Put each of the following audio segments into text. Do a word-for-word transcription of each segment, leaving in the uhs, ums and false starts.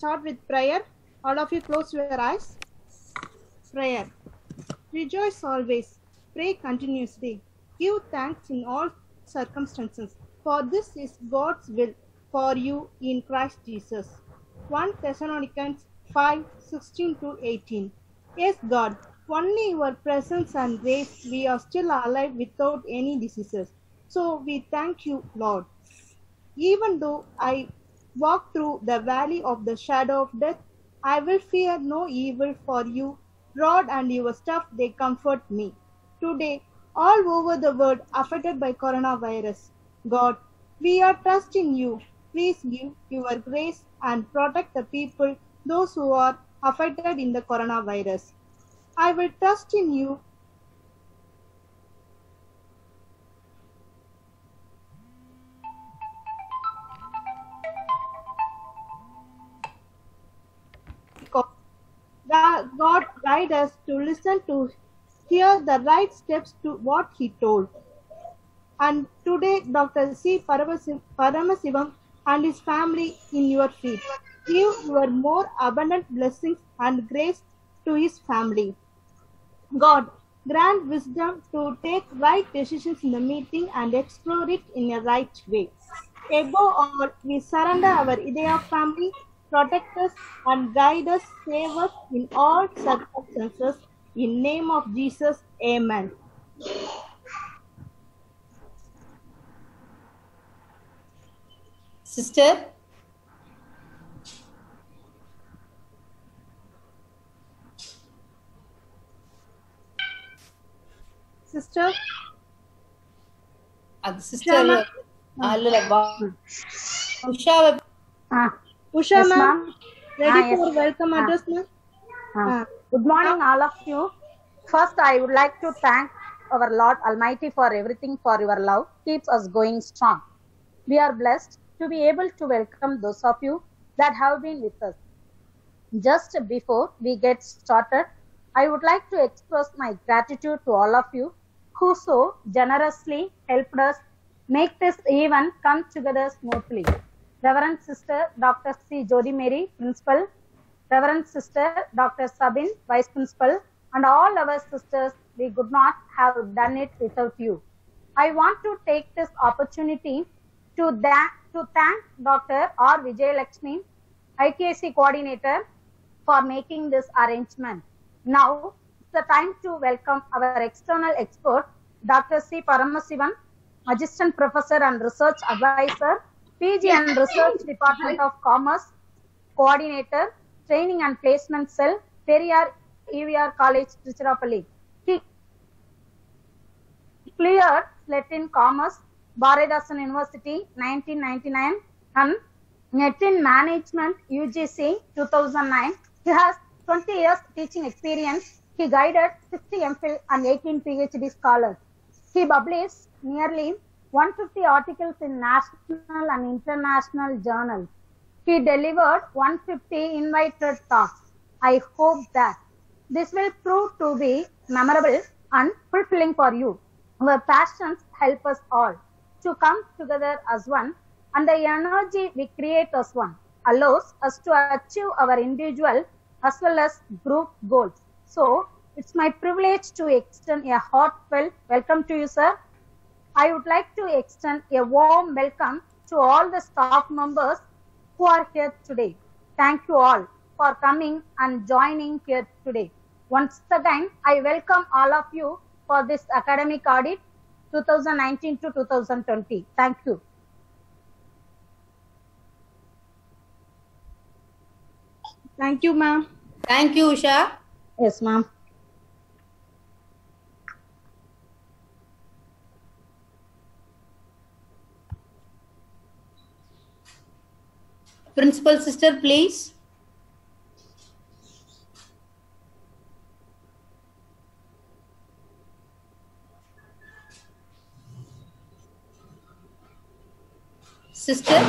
start with prayer. All of you close your eyes. Prayer. Rejoice always. Pray continuously. Give thanks in all circumstances, for this is God's will for you in Christ Jesus. First Thessalonians five sixteen to eighteen. Yes, God, only your presence and grace we are still alive without any diseases. So we thank you, Lord. Even though I walk through the valley of the shadow of death, I will fear no evil, for you, rod and your staff, they comfort me. Today, all over the world affected by coronavirus, God, we are trusting you. Please give your grace and protect the people, those who are affected in the coronavirus. I will trust in you. God guide us to listen to hear the right steps to what he told. And today, Doctor C. Paramasivam and his family in your feet. Give your more abundant blessings and grace to his family. God, grant wisdom to take right decisions in the meeting and explore it in a right way. Above all, we surrender our Idea family, protect us and guide us, save us in all circumstances. In name of Jesus, amen. Sister? Sister? Uh, sister, Usha, uh, Usha ma'am, ready ah, for yes. welcome ah. address ma'am? ah. Good morning all of you. First, I would like to thank our Lord Almighty for everything, for your love keeps us going strong. We are blessed to be able to welcome those of you that have been with us. Just before we get started, I would like to express my gratitude to all of you who so generously helped us make this event come together smoothly. Reverend Sister Doctor C. Jodi Mary, Principal, Reverend Sister Doctor Sabin, Vice Principal, and all our sisters, we could not have done it without you. I want to take this opportunity to, to thank Doctor R. Vijayalakshmi, I K C Coordinator, for making this arrangement. Now, it's the time to welcome our external expert, Doctor C. Paramasivan, Assistant Professor and Research Advisor, P G and Research Department of Commerce, Coordinator, Training and Placement Cell, Periyar E V R College, Tiruchirappalli. He cleared Slet in Commerce, Bharatdasan University, nineteen ninety-nine, and Net in Management, U G C, two thousand nine. He has twenty years teaching experience. He guided sixty M Phil and eighteen P H D scholars. He published nearly one hundred fifty articles in national and international journals. He delivered one hundred fifty invited talks. I hope that this will prove to be memorable and fulfilling for you. Our passions help us all to come together as one, and the energy we create as one allows us to achieve our individual as well as group goals. So, it's my privilege to extend a heartfelt welcome to you, sir. I would like to extend a warm welcome to all the staff members who are here today. Thank you all for coming and joining here today. Once again, I welcome all of you for this academic audit twenty nineteen to two thousand twenty. Thank you. Thank you, ma'am. Thank you, Usha. Yes, ma'am. Principal Sister, please. Sister.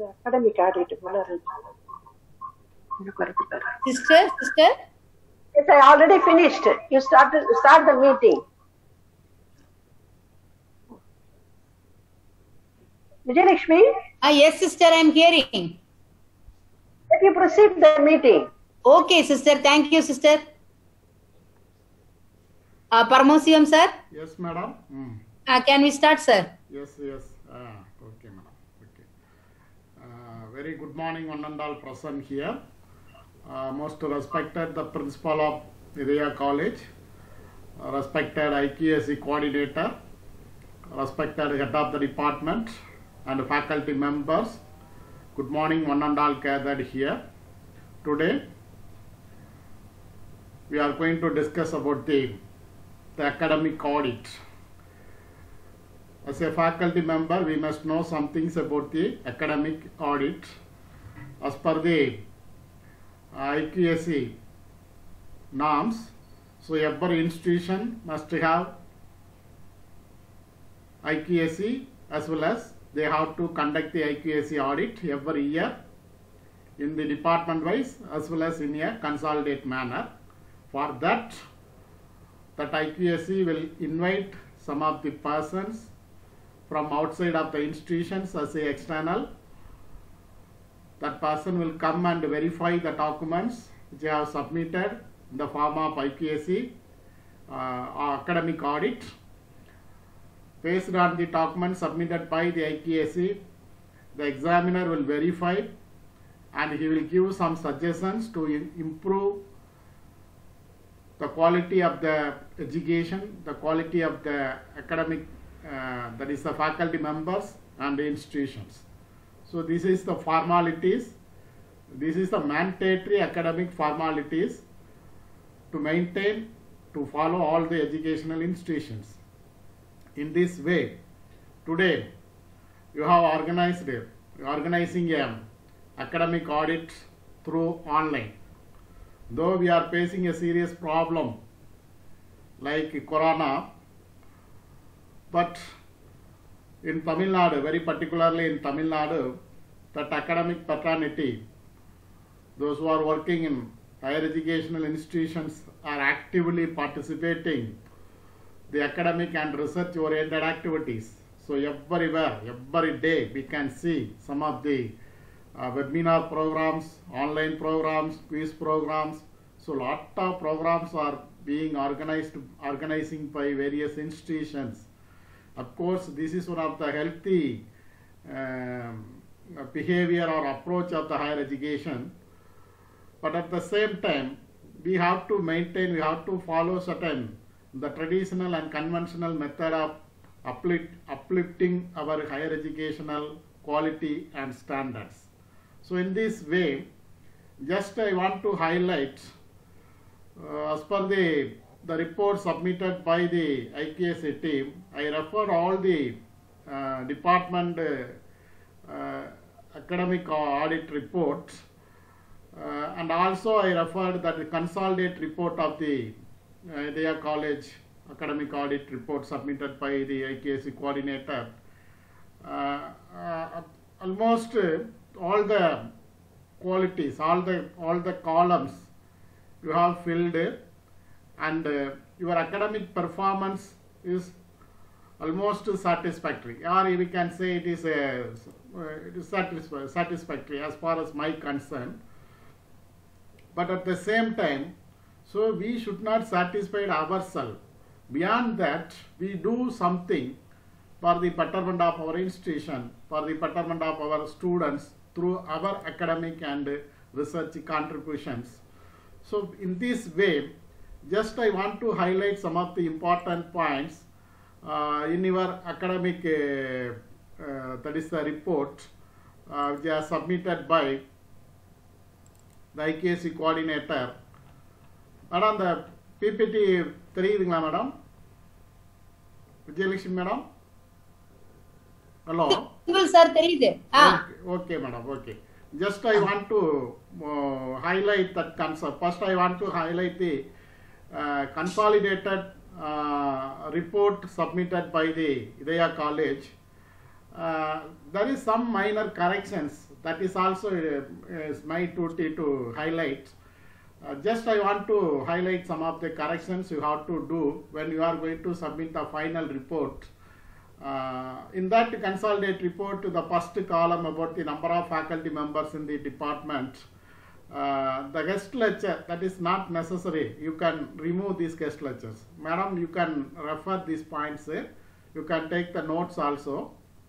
academic audit. Sister, sister. Yes, I already finished. You start to start the meeting. Vijayalakshmi, Ah, yes, sister, I am hearing. let you proceed the meeting. Okay, sister. Thank you, sister. Uh, Paramasivam, sir. Yes, madam. Mm. Uh, can we start, sir? Yes, yes. Ah, okay, madam. Okay. Uh, very good morning, one and all present here. Uh, most respected the principal of Vidya College, uh, respected I Q S C coordinator, respected head of the department, and faculty members. Good morning, one and all gathered here. Today, we are going to discuss about the, the academic audit. As a faculty member, we must know some things about the academic audit. As per the I Q S C norms, so every institution must have I Q S C as well as they have to conduct the I Q S C audit every year in the department wise as well as in a consolidated manner. For that, that I Q S C will invite some of the persons from outside of the institutions as a external. That person will come and verify the documents which they have submitted in the form of I Q S C uh, academic audit. Based on the documents submitted by the I Q S C, the examiner will verify and he will give some suggestions to improve the quality of the education, the quality of the academic, uh, that is the faculty members and the institutions. So this is the formalities, this is the mandatory academic formalities to maintain, to follow all the educational institutions. In this way, today you have organized, organizing a academic audit through online. Though we are facing a serious problem like Corona, but in Tamil Nadu, very particularly in Tamil Nadu, that academic fraternity, those who are working in higher educational institutions are actively participating the academic and research oriented activities. So everywhere, every day we can see some of the uh, webinar programs, online programs, quiz programs. So lot of programs are being organized, organizing by various institutions. Of course, this is one of the healthy um, behavior or approach of the higher education. But at the same time, we have to maintain, we have to follow certain, the traditional and conventional method of uplift, uplifting our higher educational quality and standards. So in this way, just I want to highlight, uh, as per the the report submitted by the I Q S C team, I refer all the uh, department uh, uh, academic audit reports, uh, and also I referred that the consolidated report of the uh, Vidya College academic audit report submitted by the I Q S C coordinator. Uh, uh, almost uh, all the qualities, all the all the columns you have filled, and uh, your academic performance is almost satisfactory, or we can say it is a uh, it is satisf satisfactory as far as my concern. But at the same time, so we should not satisfy ourselves. Beyond that, we do something for the betterment of our institution, for the betterment of our students through our academic and research contributions. So in this way, just I want to highlight some of the important points uh, in your academic, uh, uh, that is the report, uh, which are submitted by the I Q S C coordinator. Madam, the P P T தெரியுதுங்களா madam? Vijayalakshmi madam? Hello? Sir, தெரியுது. Okay, okay, madam, okay. Just I want to uh, highlight that concept. First, I want to highlight the uh, consolidated uh, report submitted by the Vidya College. uh, there is some minor corrections. That is also uh, is my duty to highlight. Uh, just I want to highlight some of the corrections you have to do when you are going to submit the final report. Uh, in that consolidate report, to the first column about the number of faculty members in the department, uh, the guest lecture, that is not necessary. You can remove these guest lectures. Madam, you can refer these points. Eh? You can take the notes also.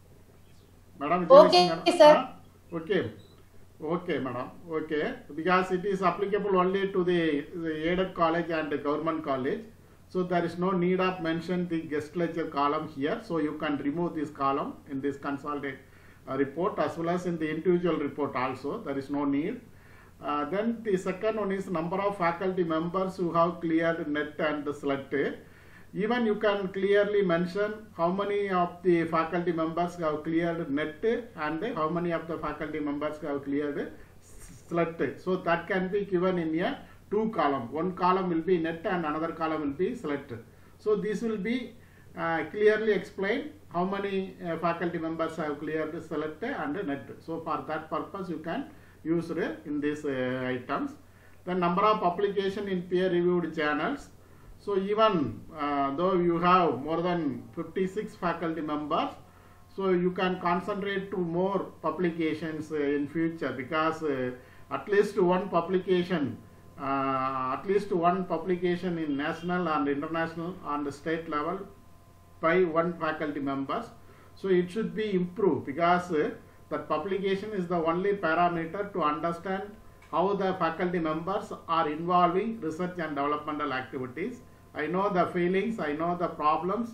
Madam, Okay, madam? sir. Huh? Okay. Okay, madam. Okay. Because it is applicable only to the, the aided college and the government college. So there is no need of mention the guest lecture column here. So you can remove this column in this consolidated uh, report as well as in the individual report also. There is no need. Uh, then the second one is number of faculty members who have cleared net and SLET. Even you can clearly mention how many of the faculty members have cleared net and how many of the faculty members have cleared SLET. So that can be given in a two column. One column will be net and another column will be SLET. So this will be uh, clearly explained how many uh, faculty members have cleared SLET and net. So for that purpose you can use it in these uh, items. The number of publication in peer reviewed journals. So even uh, though you have more than fifty-six faculty members, so you can concentrate to more publications uh, in future, because uh, at least one publication uh, at least one publication in national and international and state level by one faculty members. So it should be improved, because uh, that publication is the only parameter to understand how the faculty members are involving research and developmental activities. I know the feelings, I know the problems,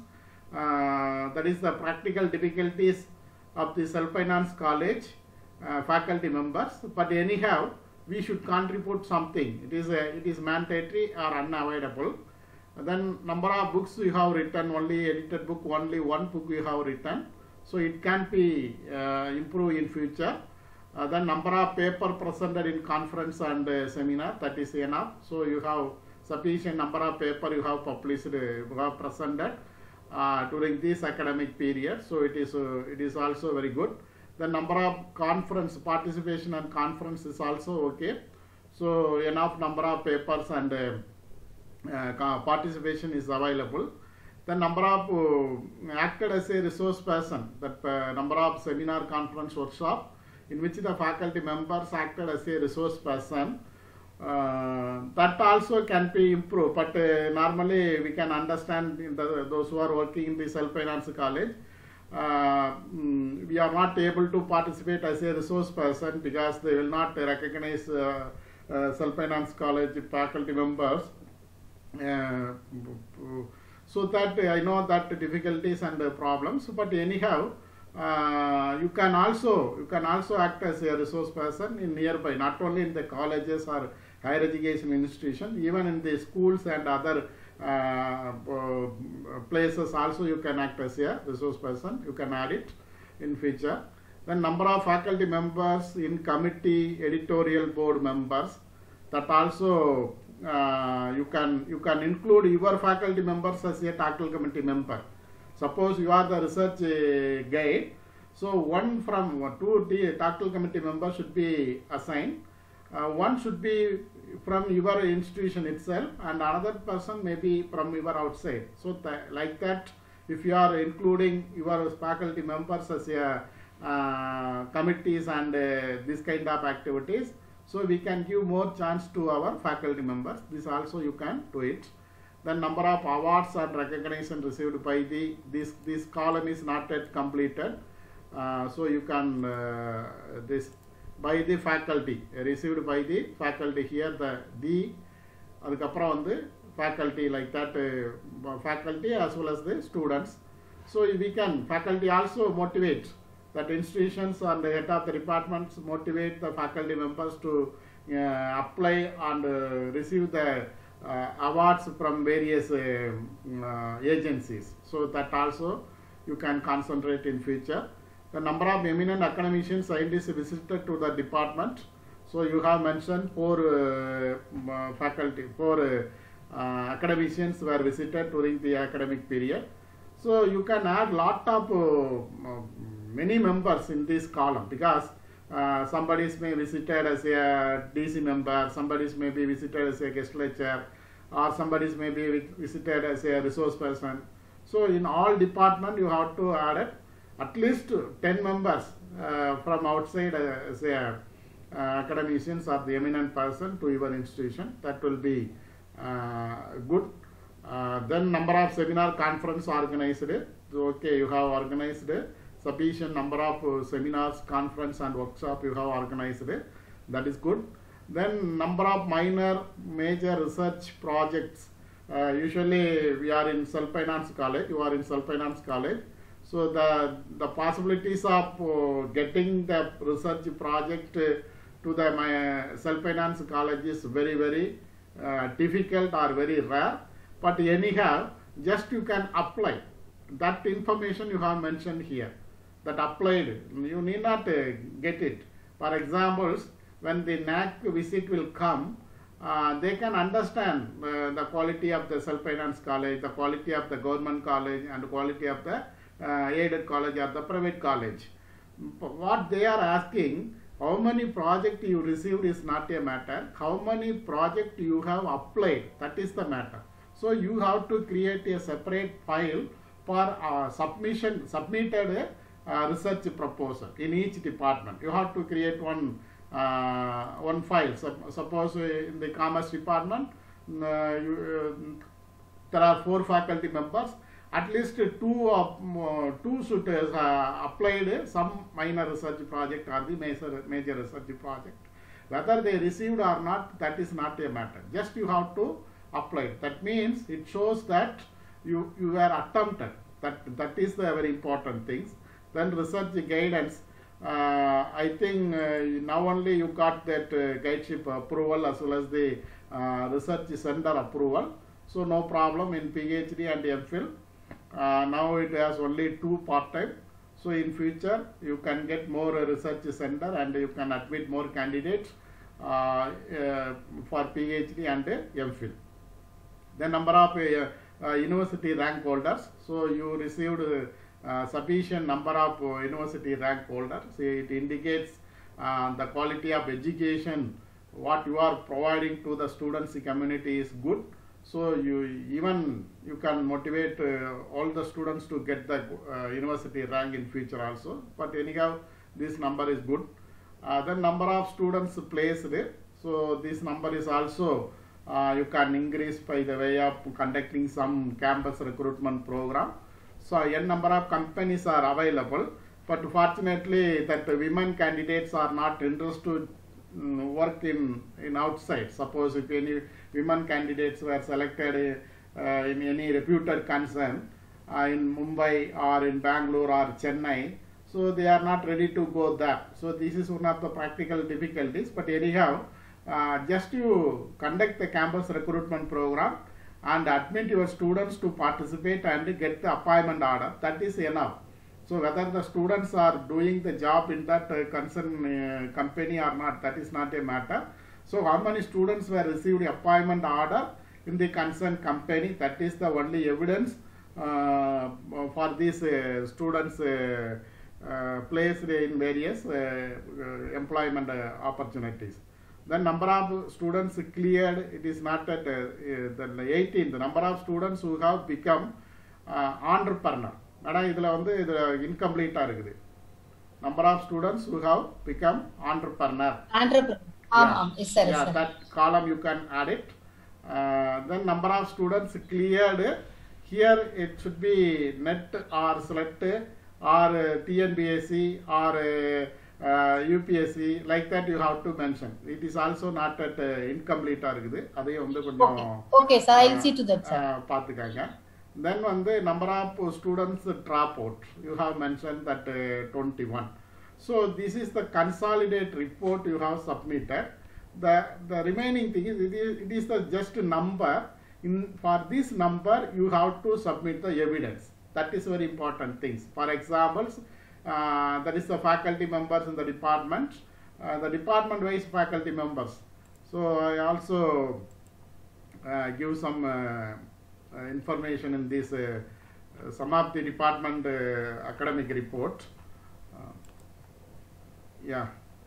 uh, that is the practical difficulties of the self-finance college uh, faculty members, but anyhow we should contribute something. It is a, it is mandatory or unavoidable. Then number of books you have written, only edited book, only one book you have written, so it can be uh, improved in future. Uh, then number of paper presented in conference and uh, seminar, that is enough. So you have sufficient number of paper you have published, uh, you have presented uh, during this academic period. So it is uh, it is also very good. The number of conference participation and conference is also okay. So enough number of papers and uh, uh, participation is available. The number of uh, acted as a resource person, that uh, number of seminar, conference, workshop in which the faculty members acted as a resource person, uh, that also can be improved. But uh, normally we can understand in the, those who are working in the self-finance college, uh, mm, we are not able to participate as a resource person because they will not recognize uh, uh, self-finance college faculty members. Uh, so that uh, I know that difficulties and uh, problems, but anyhow uh, you can also you can also act as a resource person in nearby, not only in the colleges or higher education institutions, even in the schools and other uh, places also you can act as a resource person. You can add it in future. Then number of faculty members in committee, editorial board members, that also uh, you can you can include your faculty members as a tackle committee member. Suppose you are the research uh, guide, so one from uh, two the tackle committee members should be assigned. Uh, one should be from your institution itself and another person may be from your outside. So th like that, if you are including your faculty members as a uh, committees and uh, this kind of activities, so we can give more chance to our faculty members. This also you can do it. The number of awards and recognition received by the this this column is not yet completed, uh, so you can uh, this by the faculty, received by the faculty, here the the adukapra vandu faculty, like that uh, faculty as well as the students. So we can faculty also motivate that institutions and the head of the departments motivate the faculty members to uh, apply and uh, receive the uh, awards from various uh, uh, agencies. So that also you can concentrate in future. The number of eminent academicians, scientists visited to the department. So you have mentioned four uh, uh, faculty, four uh, uh, academicians were visited during the academic period. So you can add lot of uh, uh, many members in this column, because uh, somebody may be visited as a D C member, somebody may be visited as a guest lecturer, or somebody may be visited as a resource person. So in all department you have to add it, at least ten members uh, from outside uh, as a uh, academicians or the eminent person to your institution. That will be uh, good. Uh, then number of seminar conference organized. So, okay, you have organized sufficient number of uh, seminars, conference and workshop you have organized. That is good. Then number of minor, major research projects. Uh, usually we are in self-finance college, you are in self-finance college. So the, the possibilities of uh, getting the research project uh, to the my self-finance college is very, very uh, difficult or very rare. But anyhow, just you can apply. That information you have mentioned here. That applied, you need not uh, get it. For examples, when the N A C visit will come, uh, they can understand uh, the quality of the self-finance college, the quality of the government college, and the quality of the uh, aided college or the private college. What they are asking, how many projects you received is not a matter. How many projects you have applied, that is the matter. So you have to create a separate file for uh, submission, submitted uh, research proposal in each department. You have to create one uh, one file. So, suppose uh, in the commerce department, uh, you, uh, there are four faculty members. At least two of uh, two should uh, applied some minor research project or the major major research project. Whether they received or not, that is not a matter. Just you have to apply. That means it shows that you you were attempted. That that is the very important things. Then research guidance. Uh, I think uh, now only you got that uh, guideship approval as well as the uh, research center approval. So no problem in PhD and MPhil. Uh, now it has only two part-time. So in future you can get more uh, research center and you can admit more candidates uh, uh, for PhD and uh, MPhil. The number of uh, uh, university rank holders. So you received uh, uh, sufficient number of uh, university rank holders. So it indicates uh, the quality of education what you are providing to the students community is good. So you even you can motivate uh, all the students to get the uh, university rank in future also. But anyhow, this number is good. Uh, the number of students placed. So this number is also uh, you can increase by the way of conducting some campus recruitment program. So n number of companies are available, but fortunately that women candidates are not interested to work in in outside. Suppose if any women candidates were selected uh, in any reputed concern uh, in Mumbai or in Bangalore or Chennai, so they are not ready to go there. So this is one of the practical difficulties. But anyhow, uh, just you conduct the campus recruitment program and admit your students to participate and get the appointment order. That is enough. So whether the students are doing the job in that uh, concerned uh, company or not, that is not a matter. So how many students were received appointment order in the concerned company, that is the only evidence uh, for these uh, students uh, uh, placed in various uh, uh, employment uh, opportunities. The number of students cleared, it is not at uh, uh, the eighteen, the number of students who have become uh, entrepreneur. ஆனால் இதில் வந்து இது இன்கம்ப்ளீட்டாக இருக்குது. Number of students who have become entrepreneur. Entrepreneur. Yeah, Um, yes, sir, yes, yeah sir. that column you can add it. Uh, then number of students cleared. Here it should be NET or SLET or uh, T N B S C or uh, uh, U P S C, like that you have to mention. It is also not at uh, incomplete. அதையும் வந்து கொஞ்சம் Okay, sir, I'll see to that, sir. பார்த்துக்காங்க. Then on the number of students drop out, you have mentioned that uh, twenty-one. So this is the consolidated report you have submitted. The the remaining thing is it is, it is the just number. In for this number you have to submit the evidence. That is very important things. For examples, uh, that is the faculty members in the department, uh, the department wise faculty members. So I also uh, give some uh, Uh, information in this uh, uh, some of the department uh, academic report. Uh, yeah.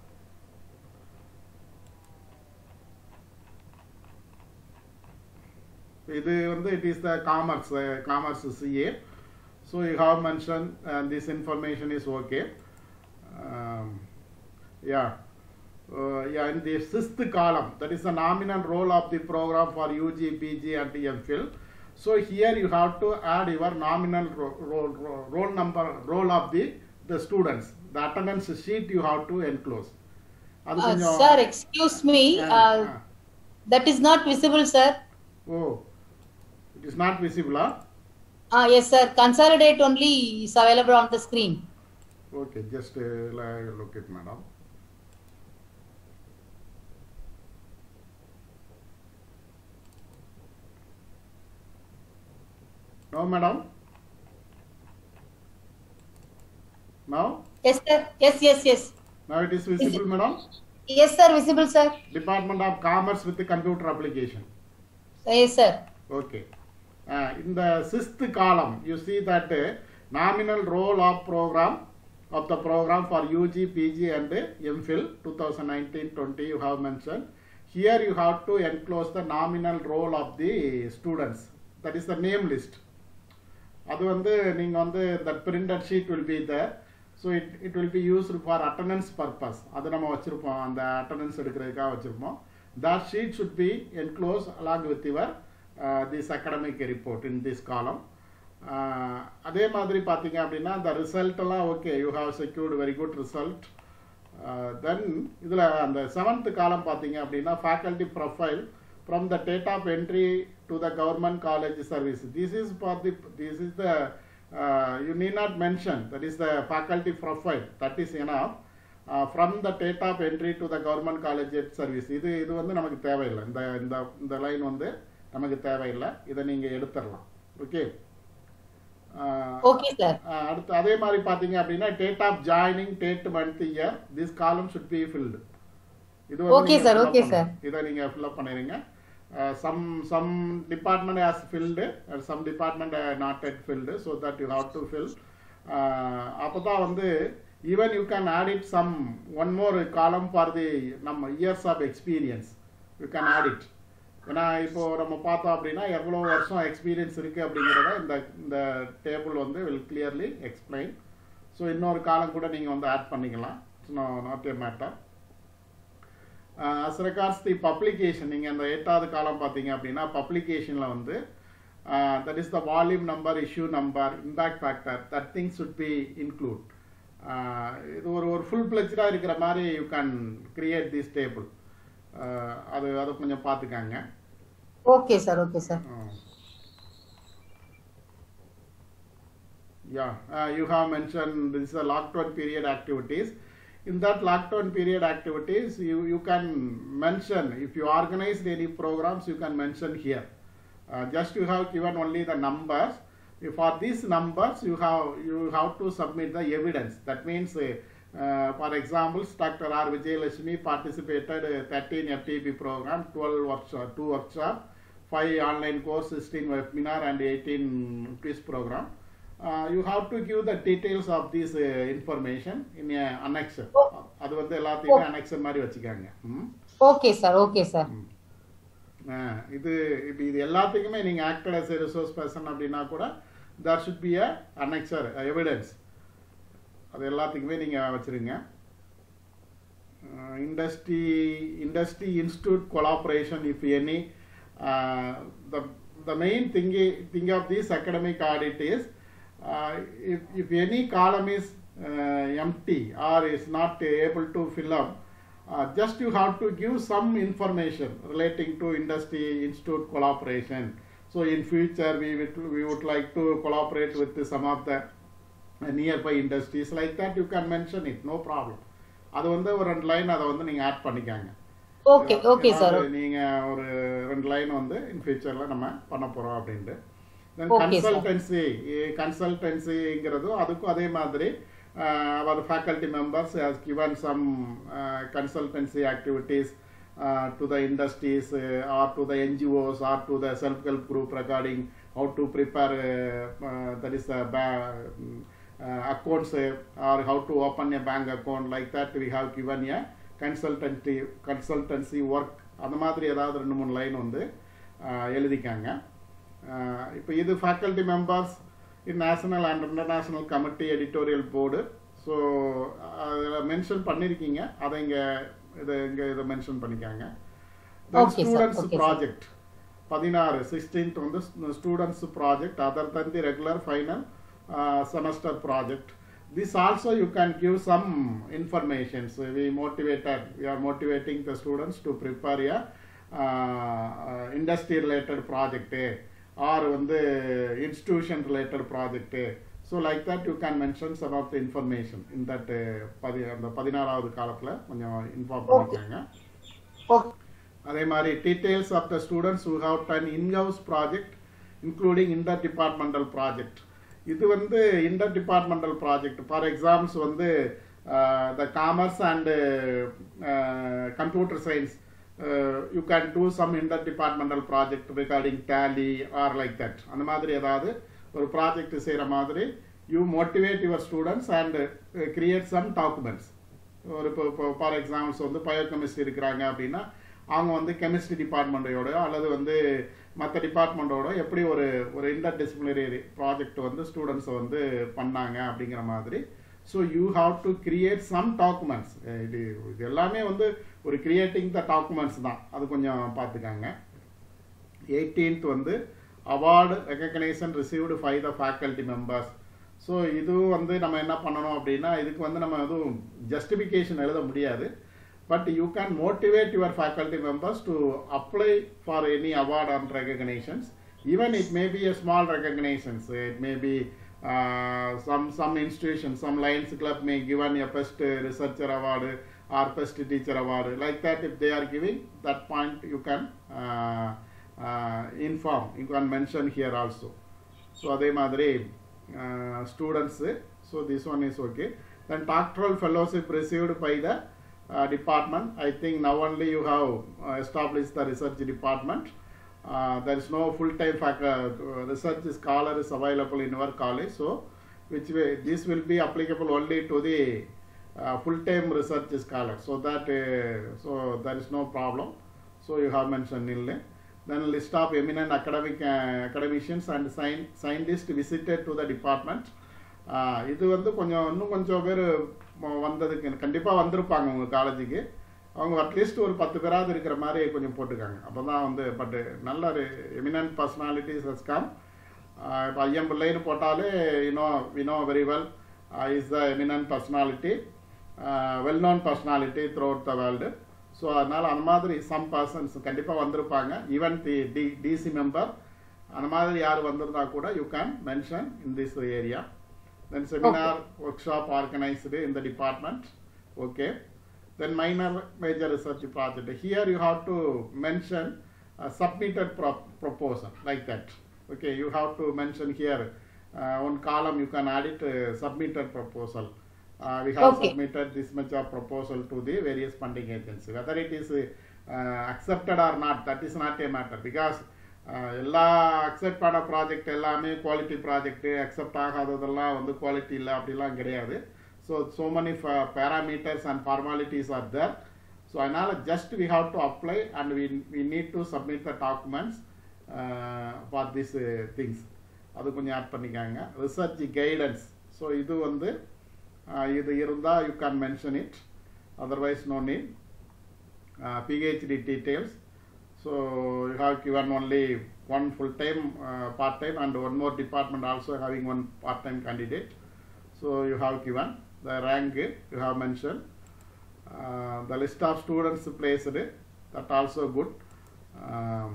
It is the commerce, uh, commerce C A. So you have mentioned uh, this information is okay. Um, yeah. Uh, yeah, in the sixth column, that is the nominal role of the program for U G, P G and M Phil. So here you have to add your nominal ro ro ro roll number, roll of the, the students. The attendance sheet you have to enclose. Uh, sir, excuse me. Uh, uh, uh, that is not visible, sir. Oh, it is not visible, huh? Uh, yes, sir. Consolidate only is available on the screen. Okay, just uh, look at madam. No, madam? Now? Yes, sir. Yes, yes, yes. Now it is visible, is madam? Yes, sir. Visible, sir. Department of Commerce with the computer application. Yes, sir. Okay. Uh, in the sixth column, you see that uh, nominal role of program of the program for U G, P G and uh, M Phil twenty nineteen twenty you have mentioned. Here you have to enclose the nominal role of the students. That is the name list. அது வந்து நீங்க வந்து that printed sheet will be there. So it, it will be used for attendance purpose. அது நம்ம வச்சிருப்போம் அந்த attendance எடுக்கிறதுக்காக வச்சிருப்போம். That sheet should be enclosed along with your uh, this academic report in this column. Uh, அதே மாதிரி பார்த்தீங்க அப்படின்னா the result எல்லாம் okay, you have secured very good result. Uh, then இதுல அந்த seventh column பார்த்தீங்க அப்படின்னா faculty profile from the date of entry to the government college service. This is for the, this is the, uh, you need not mention, that is the faculty profile, that is enough. Uh, from the date of entry to the government college service. இது இது வந்து நமக்கு தேவையில்லை. இந்த இந்த இந்த line வந்து நமக்கு தேவையில்லை. இதை நீங்க எடுத்துடலாம். ஓகே. Okay sir. அடுத்து அதே மாதிரி பாத்தீங்க அப்படின்னா date of joining, date, month, year, this column should be filled. இது வந்து ஓகே சார், ஓகே சார். இதை நீங்க fill up பண்ணிருங்க. Uh, some some department has filled and some department are not yet filled, so that you have to fill. Uh, அப்பதான் வந்து even you can add it some one more column for the நம்ம years of experience. You can add it. ஏன்னா இப்போ நம்ம பார்த்தோம் அப்படின்னா எவ்வளவு வருஷம் எக்ஸ்பீரியன்ஸ் இருக்கு அப்படிங்கிறத இந்த இந்த டேபிள் வந்து will clearly explain. So இன்னொரு காலம் கூட நீங்க வந்து ஆட் பண்ணிக்கலாம். No, not a matter. Uh, as regards the publication, நீங்க அந்த எட்டாவது காலம் பாத்தீங்க அப்படின்னா publicationல வந்து uh, that is the volume number, issue number, impact factor, that thing should be include. Uh, இது ஒரு ஒரு full fledged இருக்கிற மாதிரி you can create this table. Uh, அது அது கொஞ்சம் பாத்துக்கங்க. Okay sir, okay sir. Yeah, uh, you have mentioned this is a lockdown period activities. In that lockdown period activities, you, you can mention, if you organized any programs, you can mention here. Uh, just you have given only the numbers. If for these numbers, you have you have to submit the evidence. That means, uh, uh, for example, Doctor R. Vijayalakshmi participated uh, thirteen F T P program, twelve workshop, two workshop, five online course, sixteen webinar, and eighteen quiz program. Uh, you have to give the details of this uh, information in a annexure. அது வந்து எல்லாத்தையும் annexure மாதிரி வச்சுக்காங்க. Okay sir, okay sir. இது இது எல்லாத்துக்குமே நீங்க acted as a resource person அப்படினா கூட there should be a annexure, a evidence. அது எல்லாத்துக்குமே நீங்க வச்சிருங்க. Industry industry institute collaboration, if any. Uh, the the main thing thing of this academic audit is Uh, if, if any column is uh, empty or is not able to fill up, uh, just you have to give some information relating to industry institute collaboration. So in future we would, we would like to collaborate with some of the nearby industries, like that you can mention it, no problem. அது வந்து ஒரு ரெண்டு line அதை வந்து நீங்க add பண்ணிக்காங்க. Okay okay sir. நீங்க ஒரு ரெண்டு லைன் வந்து இன் ஃபியூச்சர்ல நம்ம பண்ண போறோம் அப்படினு. Then okay, consultancy, consultancy அதுக்கும் அதே மாதிரி uh, our faculty members has given some uh, consultancy activities uh, to the industries uh, or to the N G Os or to the self-help group regarding how to prepare, uh, uh, that is a ba- uh, accounts, uh, or how to open a bank account, like that we have given a consultancy consultancy work. அந்த மாதிரி ஏதாவது ரெண்டு மூணு line வந்து எழுதிக்காங்க. இப்போ இது faculty members in national and international committee editorial board. So அதில் மென்ஷன் பண்ணியிருக்கீங்க, அதை இங்கே இதை இங்கே இதை மென்ஷன் பண்ணிக்காங்க. ஸ்டூடெண்ட்ஸ் ப்ராஜெக்ட் பதினாறு சிக்ஸ்டீன்த் வந்து students project other than the regular final semester project. This also you can give some information. So we motivated, we are motivating the students to prepare a uh, industry related project or on the institution related project. So like that you can mention some of the information in that பதினாறாவது காலத்துல கொஞ்சம் inform பண்ணிக்கங்க. அதே மாதிரி details of the students who have done in-house project including inter-departmental project. இது வந்து inter departmental project. For examples வந்து the commerce and computer science you can do some inter departmental project regarding Tally or like that. அந்த மாதிரி ஏதாவது ஒரு project செய்கிற மாதிரி you motivate your students and create some documents. ஒரு இப்போ இப்போ ஃபார் எக்ஸாம்பிள்ஸ் வந்து பயோ கெமிஸ்ட்ரி இருக்கிறாங்க அப்படின்னா அவங்க வந்து கெமிஸ்ட்ரி டிபார்ட்மெண்ட்டோட அல்லது வந்து மற்ற டிபார்ட்மெண்ட்டோட எப்படி ஒரு ஒரு இன்டர் டிசிப்ளினரி ப்ராஜெக்ட் வந்து ஸ்டூடெண்ட்ஸை வந்து பண்ணாங்க அப்படிங்கிற மாதிரி. So you have to create some documents. இது இது எல்லாமே வந்து ஒரு கிரியேட்டிங் த டாக்குமெண்ட்ஸ் தான், அது கொஞ்சம் பார்த்துக்காங்க. எயிட்டீன்த் வந்து award recognition received by the faculty members. So இதுவும் வந்து நம்ம என்ன பண்ணணும் அப்படின்னா இதுக்கு வந்து நம்ம எதுவும் ஜஸ்டிஃபிகேஷன் எழுத முடியாது. But you can motivate your faculty members to apply for any award and recognitions. Even it may be a small recognitions. It may be uh, some some institutions, some Lions Club may given a best researcher award or best teacher award. Like that, if they are giving that point, you can uh, uh, inform. You can mention here also. So adhe madri uh, students. So this one is okay. Then doctoral fellowship received by the Uh, department. I think now only you have uh, established the research department. Uh, there is no full-time uh, research scholar is available in our college. So, which way this will be applicable only to the uh, full-time research scholar. So that uh, so there is no problem. So you have mentioned nil. Then list of eminent academic uh, academicians and sci- scientists visited to the department. இது வந்து கொஞ்சம் இன்னும் கொஞ்சம் பேர் வந்ததுக்கு கண்டிப்பாக வந்திருப்பாங்க உங்கள் காலேஜுக்கு. அவங்க அட்லீஸ்ட் ஒரு பத்து பேராவது இருக்கிற மாதிரி கொஞ்சம் போட்டுக்காங்க. அப்போ தான் வந்து பட் நல்ல ஒரு எமினன்ட் பர்சனாலிட்டிஸ் ஹஸ் கம். இப்போ ஐயம் பிள்ளைன்னு போட்டாலே you know we know very well is the eminent personality, well known personality throughout the world. So அதனால் அந்த மாதிரி சம் பர்சன்ஸ் கண்டிப்பாக வந்திருப்பாங்க. Even the D DC member அந்த மாதிரி யார் வந்திருந்தா கூட you can mention in this area. Then seminar, okay. Workshop organized in the department. Okay. Then minor major research project. Here you have to mention a submitted pro- proposal like that. Okay. You have to mention here uh, one column you can add it uh, submitted proposal. Uh, we have okay. submitted this much of proposal to the various funding agencies. Whether it is uh, accepted or not, that is not a matter because எல்லா accept பண்ண project எல்லாமே quality project, accept ஆகாததெல்லாம் வந்து quality இல்லை அப்படிலாம் கிடையாது. So so many parameters and formalities are there. So அதனால் just we have to apply and we we need to submit the documents for this things. அது கொஞ்சம் ஆட் பண்ணிக்காங்க. Research guidance. ஸோ இது வந்து இது இருந்தால் you can mention it, otherwise no need. PhD details. So you have given only one full-time, uh, part-time, and one more department also having one part-time candidate. So you have given the rank. You have mentioned uh, the list of students placed. That also good. Um,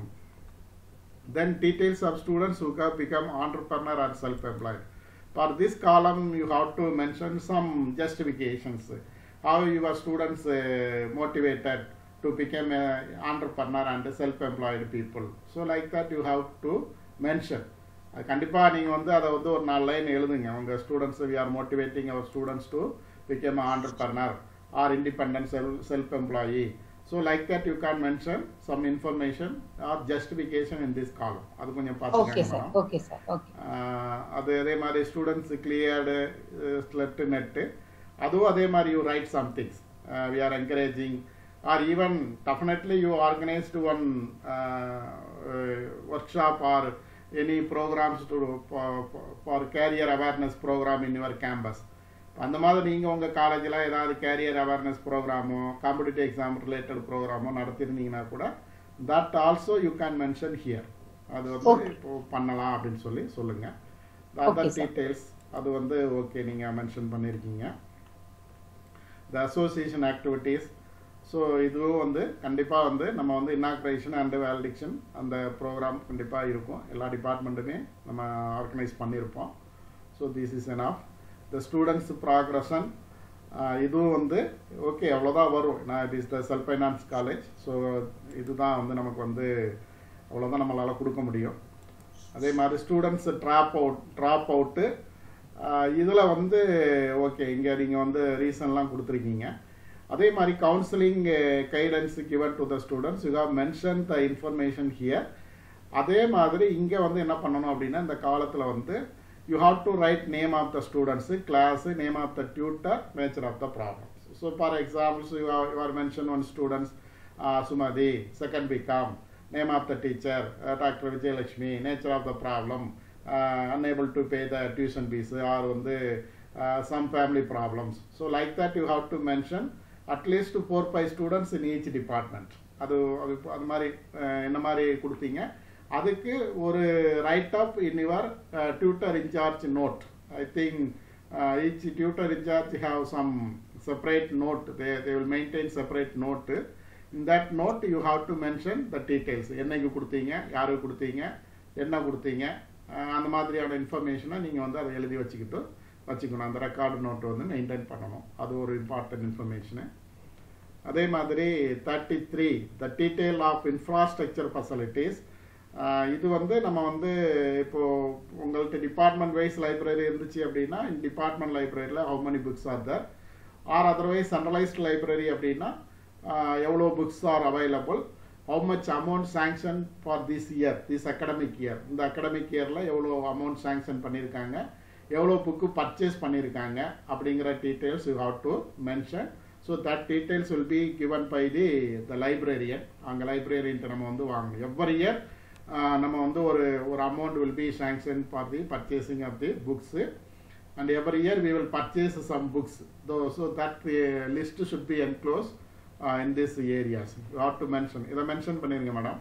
then details of students who have become entrepreneur and self-employed. For this column, you have to mention some justifications. How your students uh, motivated to become an entrepreneur and self-employed people. So like that you have to mention. கண்டிப்பாக நீங்கள் வந்து அதை வந்து ஒரு நாலு line எழுதுங்க. உங்கள் students we are motivating our students to become entrepreneur or independent self self employee. So like that you can mention some information or justification in this column. அது கொஞ்சம் பாத்துக்கங்க Okay, sir. Madam. Okay, sir. Okay. அது அதே மாதிரி students cleared SLET net அதுவும் அதே மாதிரி you write some things we are encouraging or even definitely you organised one workshop or any programmes to for career awareness programme in your campus. அந்த மாதிரி நீங்கள் உங்கள் காலேஜில் ஏதாவது கேரியர் அவேர்னஸ் ப்ரோக்ராமோ காம்படிட்டிவ் எக்ஸாம் ரிலேட்டட் ப்ரோக்ராமோ நடத்திருந்தீங்கன்னா கூட that also you can mention here. அது வந்து இப்போ பண்ணலாம் அப்படின்னு சொல்லி சொல்லுங்கள். அதர் டீட்டெயில்ஸ் அது வந்து ஓகே நீங்கள் மென்ஷன் பண்ணியிருக்கீங்க. த அசோசியேஷன் ஆக்டிவிட்டீஸ், ஸோ இதுவும் வந்து கண்டிப்பாக வந்து நம்ம வந்து இன்னாக்ரேஷன் அண்ட் வேலிடிக்ஷன் அந்த ப்ரோக்ராம் கண்டிப்பாக இருக்கும். எல்லா டிபார்ட்மெண்ட்டுமே நம்ம ஆர்கனைஸ் பண்ணியிருப்போம். So this is enough. The students progression இதுவும் வந்து ஓகே அவ்வளோதான் வரும். நான் it is the self finance college. So இதுதான் வந்து நமக்கு வந்து அவ்வளோதான் நம்மளால் கொடுக்க முடியும். அதே மாதிரி students drop out drop out இதில் வந்து ஓகே இங்கே நீங்கள் வந்து ரீசன்லாம் கொடுத்துருக்கீங்க. அதே மாதிரி counselling guidance given to the students you have mention the information here. அதே மாதிரி இங்கே வந்து என்ன பண்ணணும் அப்படின்னா இந்த காலத்தில் வந்து you have to write name of the students, class, name of the tutor, nature of the problems. So for example, you are, you are mentioned one students, uh, Sumadi, second B Com, name of the teacher, uh, Doctor Vijay Lakshmi, nature of the problem, uh, unable to pay the tuition fees or on the, uh, some family problems. So like that you have to mention at least four five students in each department. அது அது மாதிரி என்ன மாதிரி கொடுத்தீங்க. அதுக்கு ஒரு write up in your tutor incharge note. I think each tutor incharge have some separate note. They they will maintain separate note. In that note you have to mention the details. என்னைக்கு கொடுத்தீங்க, யாருக்கு கொடுத்தீங்க, என்ன கொடுத்தீங்க, அந்த மாதிரியான இன்ஃபர்மேஷனை நீங்கள் வந்து அதை எழுதி வச்சுக்கிட்டு வச்சுக்கணும். அந்த ரெக்கார்டு நோட்டு வந்து மெயின்டைன் பண்ணணும். அது ஒரு இம்பார்ட்டன்ட் இன்ஃபர்மேஷனு. அதே மாதிரி thirty three the detail of infrastructure facilities. இது வந்து நம்ம வந்து இப்போ உங்கள்கிட்ட டிபார்ட்மெண்ட் வைஸ் லைப்ரரி இருந்துச்சு அப்படின்னா டிபார்ட்மெண்ட் லைப்ரரியில் how many books are there or otherwise centralised library அப்படின்னா எவ்வளோ books are available, how much amount sanction for this year this academic year. இந்த அகடமிக் இயரில் எவ்வளோ அமௌண்ட் சாங்ஷன் பண்ணியிருக்காங்க, எவ்வளோ புக்கு பர்ச்சேஸ் பண்ணியிருக்காங்க அப்படிங்கிற details you have to mention. So that details will be given by the the librarian. அங்கே லைப்ரரியன்ட்டு நம்ம வந்து வாங்கணும். எவ்ரி இயர் நம்ம வந்து ஒரு ஒரு amount will be sanction for the purchasing of the books and every year we will purchase some books. So that list should be enclose in this areas. You have to mention. இதை mention பண்ணிருங்க madam.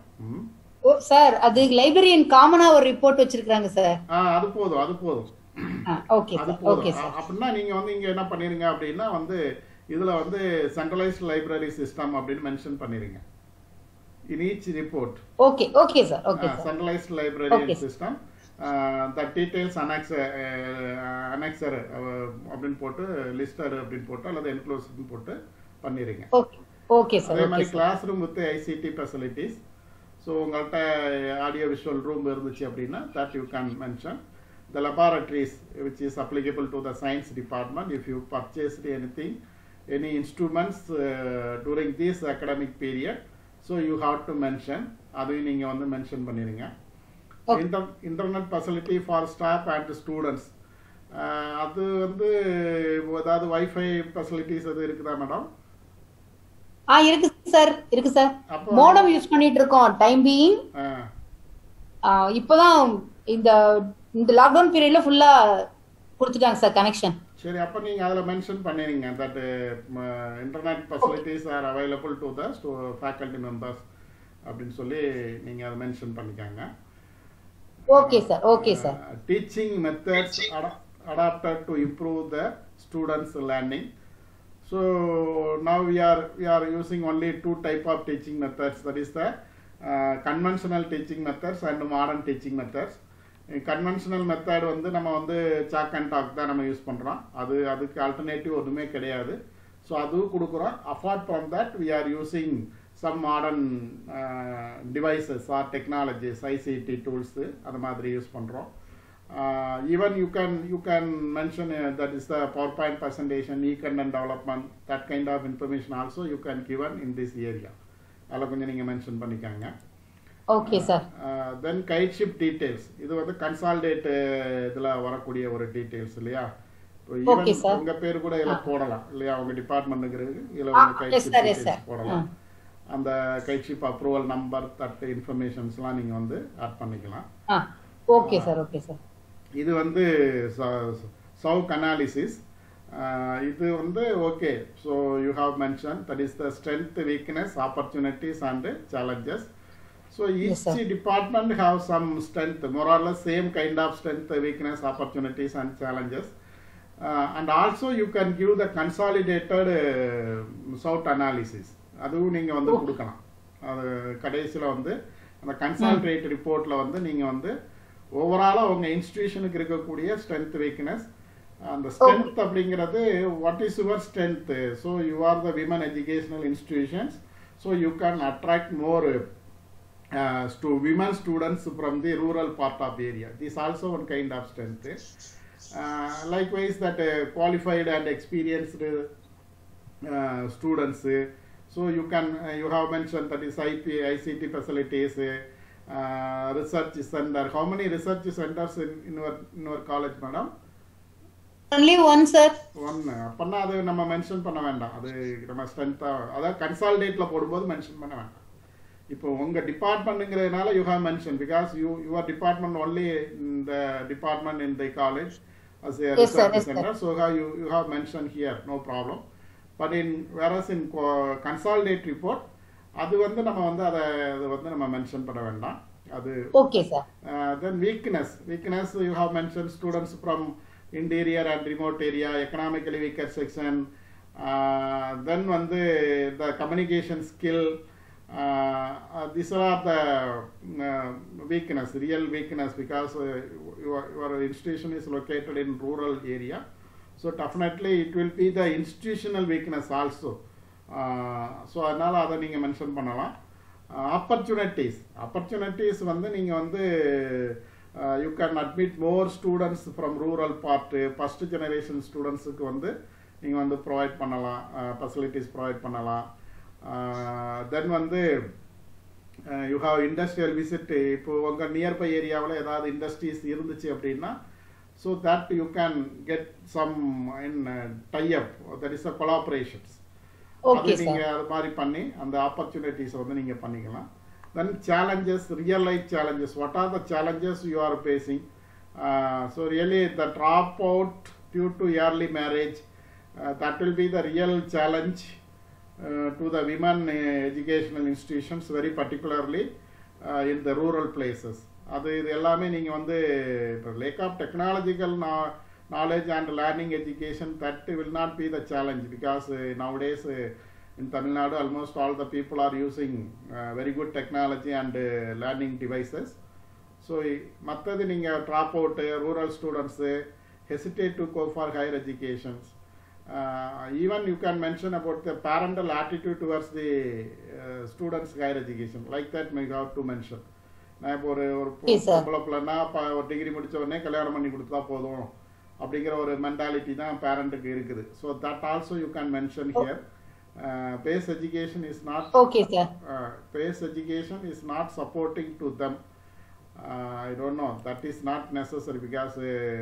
Oh sir, அது librarian காமனா ஒரு report வச்சிருக்காங்க sir. ஆ அது போதும் அது போதும் ஓகே அது போதும். அப்படின்னா நீங்க வந்து இங்க என்ன பண்ணிருங்க அப்படின்னா வந்து இதுல வந்து சென்ட்ரலைஸ்ட் லைப்ரரி சிஸ்டம் அப்படின்னு மென்ஷன் பண்ணிருங்க in each report. Okay, okay sir, okay uh, sir. Centralized library okay, system. Uh, the details annexer uh, annexer அப்படினு போட்டு லிஸ்டர் அப்படினு போட்டு அல்லது என்க்ளோஸ் போட்டு பண்ணிருங்க. Okay, okay sir. அதே மாதிரி classroom with I C T facilities. So உங்கள்ட்ட ஆடியோ விஷுவல் ரூம் இருந்துச்சு அப்படின்னா that you can mention. The laboratories which is applicable to the science department, if you purchased anything, any instruments uh, during this academic period, so you have to mention. அதையும் நீங்கள் வந்து mention பண்ணிடுங்க. Inter internet facility for staff and students. அது வந்து ஏதாவது wifi facilities அது இருக்குதா madam? ஆ இருக்கு சார், இருக்கு சார். மோடம் யூஸ் பண்ணிட்டு இருக்கோம் டைம் பீயிங். இப்போதான் இந்த இந்த லாக்டவுன் பீரியட்ல ஃபுல்லா கொடுத்துட்டாங்க சார் கனெக்ஷன். சரி, அப்போ நீங்கள் அதில் மென்ஷன் பண்ணிடுங்க that internet facilities are available to the faculty members அப்படின்னு சொல்லி நீங்கள் அதை மென்ஷன் பண்ணிக்காங்க. Okay sir, okay sir. Teaching methods adapted to improve the students learning. So now we are we are using only two type of teaching methods, that is the uh, conventional teaching methods and modern teaching methods. Conventional method வந்து நம்ம வந்து chalk and talk தான் நம்ம use பண்ணுறோம். அது அதுக்கு alternative ஒன்றுமே கிடையாது. ஸோ அதுவும் கொடுக்குறோம். Apart from that we are using some modern devices or technologies, ICT tools அது மாதிரி யூஸ் பண்ணுறோம். Uh, even you can you can mention uh, that is the PowerPoint presentation, e-content development, that kind of information also you can given in this area. Alla konja neenga mention panikanga. Okay sir. Uh, then kiteship details. Idu vandu consolidate idla varakodiya oru details illaya. Okay sir. Unga peru kuda ila podalam illaya unga department ngiradhu ila unga kiteship details podalam. அந்த kiteship approval number that informations எல்லாம் நீங்க வந்து add பண்ணிக்கலாம். ஆ okay sir okay sir. இது வந்து சவுக் analysis. இது வந்து okay. So you have mention that is the strength, weakness, opportunities and challenges. So each department have some strength, more or less same kind of strength, weakness, opportunities and challenges. And also you can give the consolidated சவுட் analysis. அதுவும் நீங்கள் வந்து கொடுக்கலாம். அது கடைசியில் வந்து அந்த consolidate ரிப்போர்ட்டில் வந்து நீங்கள் வந்து ஓவராலாக உங்கள் இன்ஸ்டிடியூஷனுக்கு இருக்கக்கூடிய ஸ்ட்ரென்த், வீக்னஸ், அந்த ஸ்ட்ரென்த் அப்படிங்கிறது what is your strength. So you are the women educational institutions. So you can attract more to women students from the rural part of area. This also one kind of strength. Likewise that qualified and experienced students. So you can you have mention that is IP ICT facilities, Uh, research center. How many research centers in, in your in your college, madam? Only one sir. One. அப்பன்னா அது நம்ம mention பண்ண வேண்டாம். அது நம்ம ஸ்ட்ரென்த்தா அதாவது கன்சாலிடேட்ல போடும்போது mention பண்ண வேண்டாம். இப்போ உங்க டிபார்ட்மெண்ட்ங்கிறதுனால you have mention because you your department only in the department in the college as a yes, research sir, yes, center. sir. So how you you have mentioned here, no problem. But in whereas in consolidate report அது வந்து நம்ம வந்து அதை அது வந்து நம்ம mention பண்ண வேண்டாம். அது okay sir. Then weakness weakness you have mention students from interior and remote area, economically weaker section. Then வந்து the communication skill, this are the weakness, real weakness because your institution is located in rural area. So definitely it will be the institutional weakness also. So அதனால் அதை நீங்கள் mention பண்ணலாம். Opportunities opportunities வந்து நீங்கள் வந்து you can admit more students from rural part, first generation ஸ்டூடெண்ட்ஸுக்கு வந்து நீங்கள் வந்து ப்ரொவைட் பண்ணலாம், ஃபெசிலிட்டிஸ் ப்ரொவைட் பண்ணலாம். தென் வந்து யூ ஹாவ் இண்டஸ்ட்ரியல் விசிட். இப்போது உங்கள் நியர்பை ஏரியாவில் ஏதாவது இண்டஸ்ட்ரீஸ் இருந்துச்சு அப்படின்னா so that you can get some in tie up, that is a collaborations. அது நீங்க அது மாதிரி பண்ணி அந்த ஆப்பர்ச்சுனிட்டிஸ் வந்து நீங்க பண்ணிக்கலாம். Then challenges, real life challenges. What are the challenges you are facing? So really the drop out due to early marriage, that will be the real challenge to the women educational institutions, very particularly in the rural places. அது இது எல்லாமே நீங்கள் வந்து இப்போ lack of technological நான் knowledge and learning education, that will not be the challenge because uh, nowadays uh, in Tamil Nadu almost all the people are using uh, very good technology and uh, learning devices. So mathadu neenga drop out rural students uh, hesitate to go for higher educations. Uh, even you can mention about the parental attitude towards the uh, students higher education, like that may have to mention. நான் இப்போ ஒரு ஒரு பொம்பளை பிள்ளைன்னா ஒரு degree முடிச்ச உடனே கல்யாணம் பண்ணி கொடுத்தா போதும் அப்படிங்கிற ஒரு மென்டாலிட்டி தான் பேரண்ட்டுக்கு இருக்குது. So that also you can mention here. Base education is not okay sir. Base education is not supporting to them. I don't know, that is not necessary because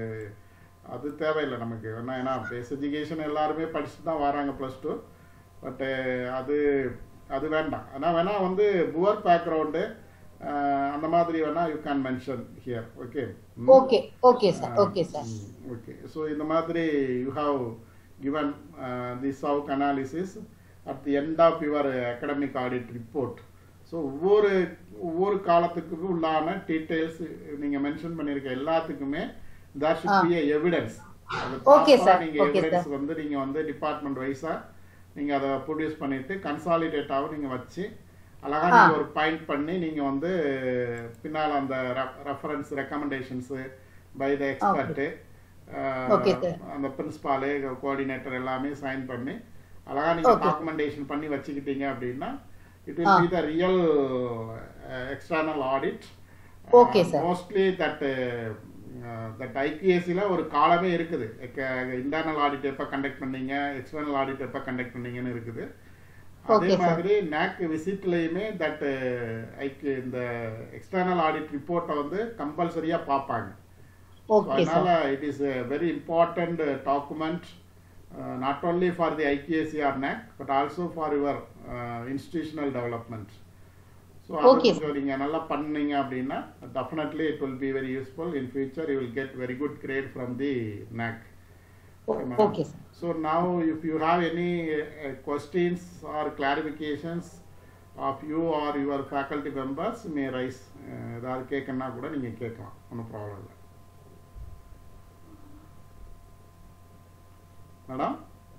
அது தேவையில்லை நமக்கு. ஏன்னா ஏன்னா பேஸ் எஜுகேஷன் எல்லாருமே படிச்சுட்டு தான் வராங்க ப்ளஸ் டூ. பட்டு அது அது வேண்டாம். ஆனால் வேணா வந்து புவர் பேக்ரவுண்டு அந்த மாதிரி வேணா you can mention here. Okay okay okay sir. Okay sir. Okay. So இந்த மாதிரி you have given uh, the SOUC analysis at the end of your academic audit report. So ஒவ்வொரு ஒவ்வொரு காலத்துக்கு உள்ளான டீட்டெயில்ஸ் நீங்கள் மென்ஷன் பண்ணியிருக்க எல்லாத்துக்குமே that should be a evidence. Okay sir. நீங்கள் எவிடன்ஸ் வந்து நீங்கள் வந்து டிபார்ட்மெண்ட் வைஸாக நீங்கள் அதை ப்ரொடியூஸ் பண்ணிட்டு கன்சாலிடேட்டாகவும் நீங்கள் வச்சு அழகாக நீங்கள் ஒரு பாயிண்ட் பண்ணி நீங்கள் வந்து பின்னால் அந்த reference recommendations by the expert அந்த பிரின்சிபாலு கோஆர்டினேட்டர் எல்லாமே சைன் பண்ணி அழகாக நீங்கள் டாக்குமெண்டேஷன் பண்ணி வச்சுக்கிட்டீங்க அப்படின்னா it will be the real uh, external audit. Okay, uh, sir. Mostly that uh, that ஐகியூஎஸ்சியில் ஒரு காலமே இருக்குது. இன்டர்னல் ஆடிட் எப்போ கண்டக்ட் பண்ணீங்க, எக்ஸ்டர்னல் ஆடிட் எப்போ கண்டக்ட் பண்ணீங்கன்னு இருக்குது. அதே மாதிரி நேக் விசிட்லையுமே தட் ஐக்கு இந்த எக்ஸ்டர்னல் ஆடிட் ரிப்போர்ட்டை வந்து கம்பல்சரியாக பார்ப்பாங்க. அதனால it is a very important uh, document uh, not only for the I Q A C or N A C but also for your uh, institutional development. So okay, so நீங்க நல்லா பண்ணீங்க அப்படின்னா definitely it will be very useful in future. You will get very good grade from the N A C. Okay, okay sir. So now if you have any uh, questions or clarifications of you or your faculty members may raise. ஏதாவது கேட்கணும்னா கூட நீங்க கேட்கலாம், ஒன்றும் problem இல்லை. Madam?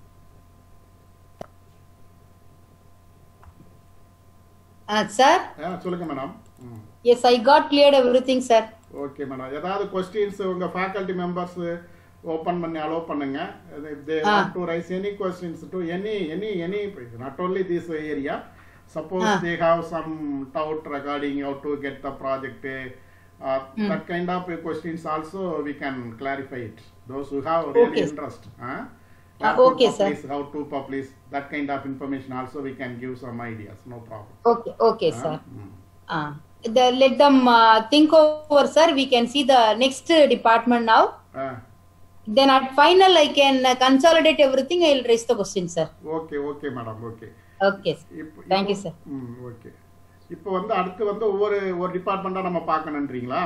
Uh, sir? Yeah, சொல்லுங்க madam. Yes, I got cleared everything, sir. Okay, madam. ஏதாவது questions உங்க faculty members ஓபன் பண்ணி allow பண்ணுங்க. If they ah. want to raise any questions to any any any not only this area. Suppose ah. they have some doubt regarding how to get the project, uh, mm. that kind of questions also we can clarify it. Those who have really okay. interest. Huh? Uh, okay, publish, sir. How to publish that kind of information also we can give some ideas, no problem. Okay, okay, uh, sir. Mm. Uh, the, let them uh, think over, sir. We can see the next uh, department now. Uh, then at final I can uh, consolidate everything. I will raise the question, sir. Okay, okay, madam. Okay. Okay, sir. Ipo, thank you, sir. Mm, okay. இப்போ வந்து அடுத்து வந்து ஒவ்வொரு ஒரு டிபார்ட்மெண்டா நம்ம பார்க்கணும்ன்றீங்களா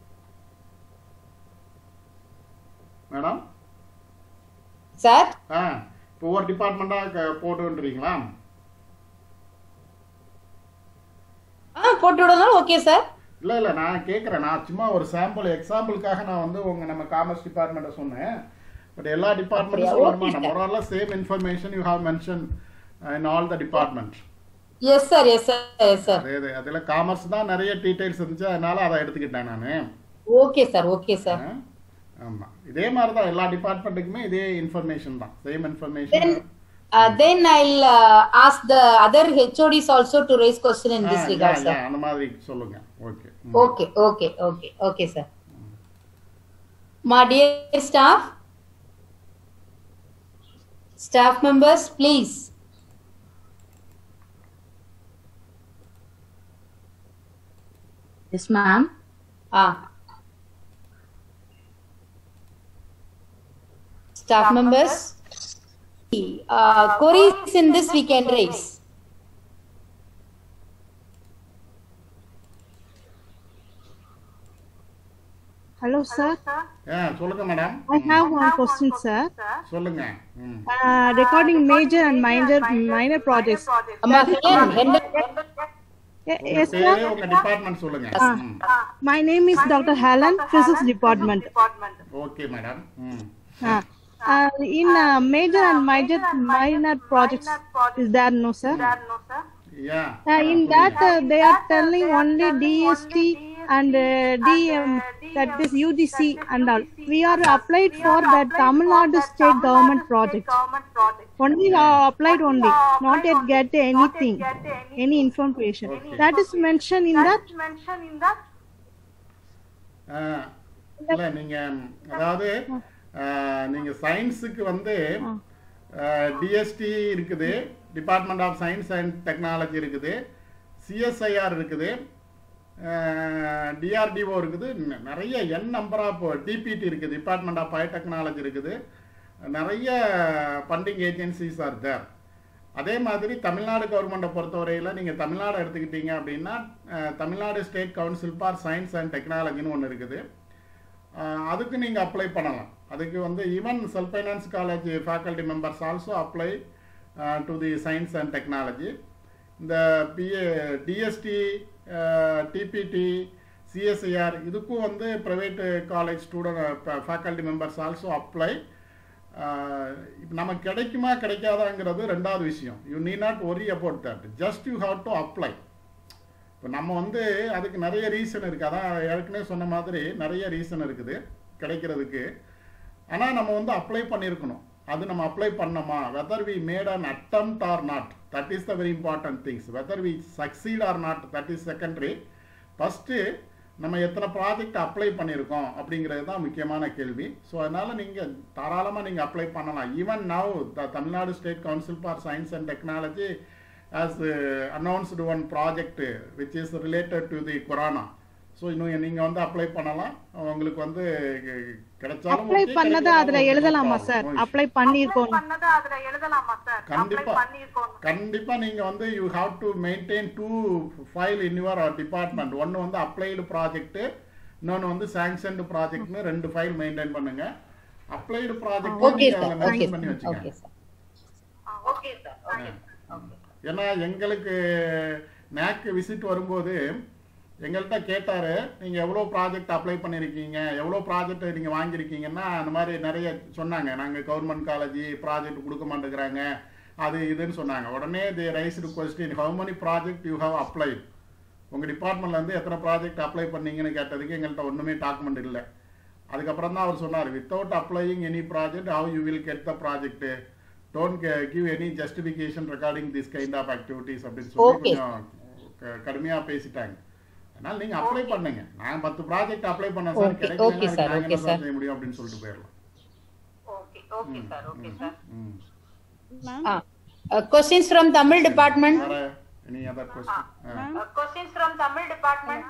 madam? Sir ஆ இப்போ ஒவ்வொரு டிபார்ட்மெண்டா போட்டுன்றீங்களா? ஆ போட்டு விடணும். Okay sir. இல்ல இல்ல நான் கேக்குறேன், நான் சும்மா ஒரு சாம்பிள் எக்ஸாம்பிளுக்காக நான் வந்து உங்க நம்ம காமர்ஸ் டிபார்ட்மெண்ட்டை சொன்னேன். பட் எல்லா டிபார்ட்மெண்ட்டும் சொல்லணுமா? நம்ம ஓரளவு same information you have mention in all the department. Yes sir, yes sir, yes sir. அதே அதுல காமர்ஸ் தான் நிறைய டீடைல்ஸ் இருந்துச்சு, அதனால அதை எடுத்துக்கிட்டேன் நானு. Okay sir, okay sir. ஆமா, இதே மாதிரி தான் எல்லா டிபார்ட்மெண்ட்டுக்குமே இதே இன்ஃபர்மேஷன் தான், same information. Uh, then I'll uh, ask the other H O Ds also to raise question in this regard, sir. அந்த மாதிரி சொல்லுங்க. Okay. Okay, okay, okay, okay, sir. My dear staff, staff members, please. Yes, ma'am. Ah. Staff members. Uh, queries in this we can raise. Hello, sir. Yeah, சொல்லுங்க madam. I have one question, sir. சொல்லுங்க. Uh, regarding major and minor minor projects. Yes, sir. உங்க department சொல்லுங்க. My name is Doctor Helen, Physics Department. Okay, madam. Uh, Uh, in uh, major and major minor projects, is there no, sir? Yeah. Uh, in that uh, they are telling only D S T and uh, D M, that is U G C and all. We are applied for that Tamil Nadu state government project. Only uh, applied only, not yet get anything, any information. Okay. That is mentioned in that. Uh, இல்ல நீங்க அதாவது நீங்க சயின்ஸுக்கு வந்து DST இருக்குது, department of science and technology இருக்குது, CSIR இருக்குது, DRDO இருக்குது, நிறைய என் நம்பர் ஆஃப் டிபிடி இருக்குது, டிபார்ட்மெண்ட் ஆஃப் பயோடெக்னாலஜி இருக்குது, நிறைய ஃபண்டிங் ஏஜென்சிஸ் ஆர் தேர். அதே மாதிரி தமிழ்நாடு கவர்மெண்ட்டை பொறுத்தவரையில் நீங்கள் தமிழ்நாடு எடுத்துக்கிட்டீங்க அப்படின்னா Tamil Nadu state council for science and டெக்னாலஜின்னு ஒன்று இருக்குது. அதுக்கு நீங்கள் அப்ளை பண்ணலாம். அதுக்கு வந்து even self finance college faculty members also apply to the science and technology. இந்த பிஏ டிஎஸ்டி டிபிடி சிஎஸ்ஐஆர் இதுக்கும் வந்து private college student faculty members also apply. இப்போ நமக்கு கிடைக்குமா கிடைக்காதாங்கிறது ரெண்டாவது விஷயம். You need not worry about that, just you have to apply. இப்போ நம்ம வந்து அதுக்கு நிறைய ரீசன் இருக்குது, அதான் ஏற்கனவே சொன்ன மாதிரி நிறைய ரீசன் இருக்குது கிடைக்கிறதுக்கு. ஆனால் நம்ம வந்து அப்ளை பண்ணியிருக்கணும். அது நம்ம அப்ளை பண்ணோமா, whether we made an attempt or not, that is the very important things. Whether we succeed or not, that is secondary. First நம்ம எத்தனை ப்ராஜெக்ட் அப்ளை பண்ணியிருக்கோம் அப்படிங்கிறது தான் முக்கியமான கேள்வி. ஸோ அதனால் நீங்கள் தாராளமாக நீங்கள் அப்ளை பண்ணலாம். Even now the Tamil Nadu state council for science and technology has announced one project which is related to the corona. So இன்னும் நீங்கள் வந்து அப்ளை பண்ணலாம். உங்களுக்கு வந்து கிடைச்சாலும் அப்ளை பண்ணத அதுல எழுதலாமா சார்? அப்ளை பண்ணிருக்கோம் பண்ணத அதுல எழுதலாமா சார்? கண்டிப்பா கண்டிப்பா நீங்க வந்து you have to maintain two file in your department. ஒன்னு வந்து அப்ளைடு ப்ராஜெக்ட், இன்னொன்னு வந்து சாங்ஷன்டு ப்ராஜெக்ட்னு ரெண்டு ஃபைல் மெயின்டைன் பண்ணுங்க. அப்ளைடு ப்ராஜெக்ட் நீங்க அதுல மென்ஷன் பண்ணி வச்சுக்கோங்க. Okay sir. ஏன்னா எங்களுக்கு நேக் விசிட் வரும்போது எங்கள்கிட்ட கேட்டாரு, நீங்கள் எவ்வளோ ப்ராஜெக்ட் அப்ளை பண்ணியிருக்கீங்க, எவ்வளோ ப்ராஜெக்ட் நீங்கள் வாங்கியிருக்கீங்கன்னா அந்த மாதிரி நிறைய சொன்னாங்க. நாங்கள் கவர்மெண்ட் காலேஜ் ப்ராஜெக்ட் கொடுக்க மாட்டேங்கிறாங்க அது இதுன்னு சொன்னாங்க. உடனே the raised question, how many project you have applied, உங்கள் டிபார்ட்மெண்ட்லேருந்து எத்தனை ப்ராஜெக்ட் அப்ளை பண்ணீங்கன்னு கேட்டதுக்கு எங்கள்கிட்ட ஒன்றுமே டாக்குமெண்ட் இல்லை. அதுக்கப்புறம் தான் அவர் சொன்னார், without applying any project how you will get the project, don't give any justification regarding this kind of activities அப்படின்னு சொல்லி கொஞ்சம் கடுமையாக பேசிட்டாங்க. அதனால நீங்க அப்ளை பண்ணுங்க. நான் பத்து ப்ராஜெக்ட் அப்ளை பண்ணேன் சார், கிடைக்கலனா நாங்க என்ன செய்ய முடியும் அப்படினு சொல்லிட்டு போயிரலாம். Okay okay sir. Okay sir. Ma'am questions from Tamil department. any other question? Questions from Tamil department.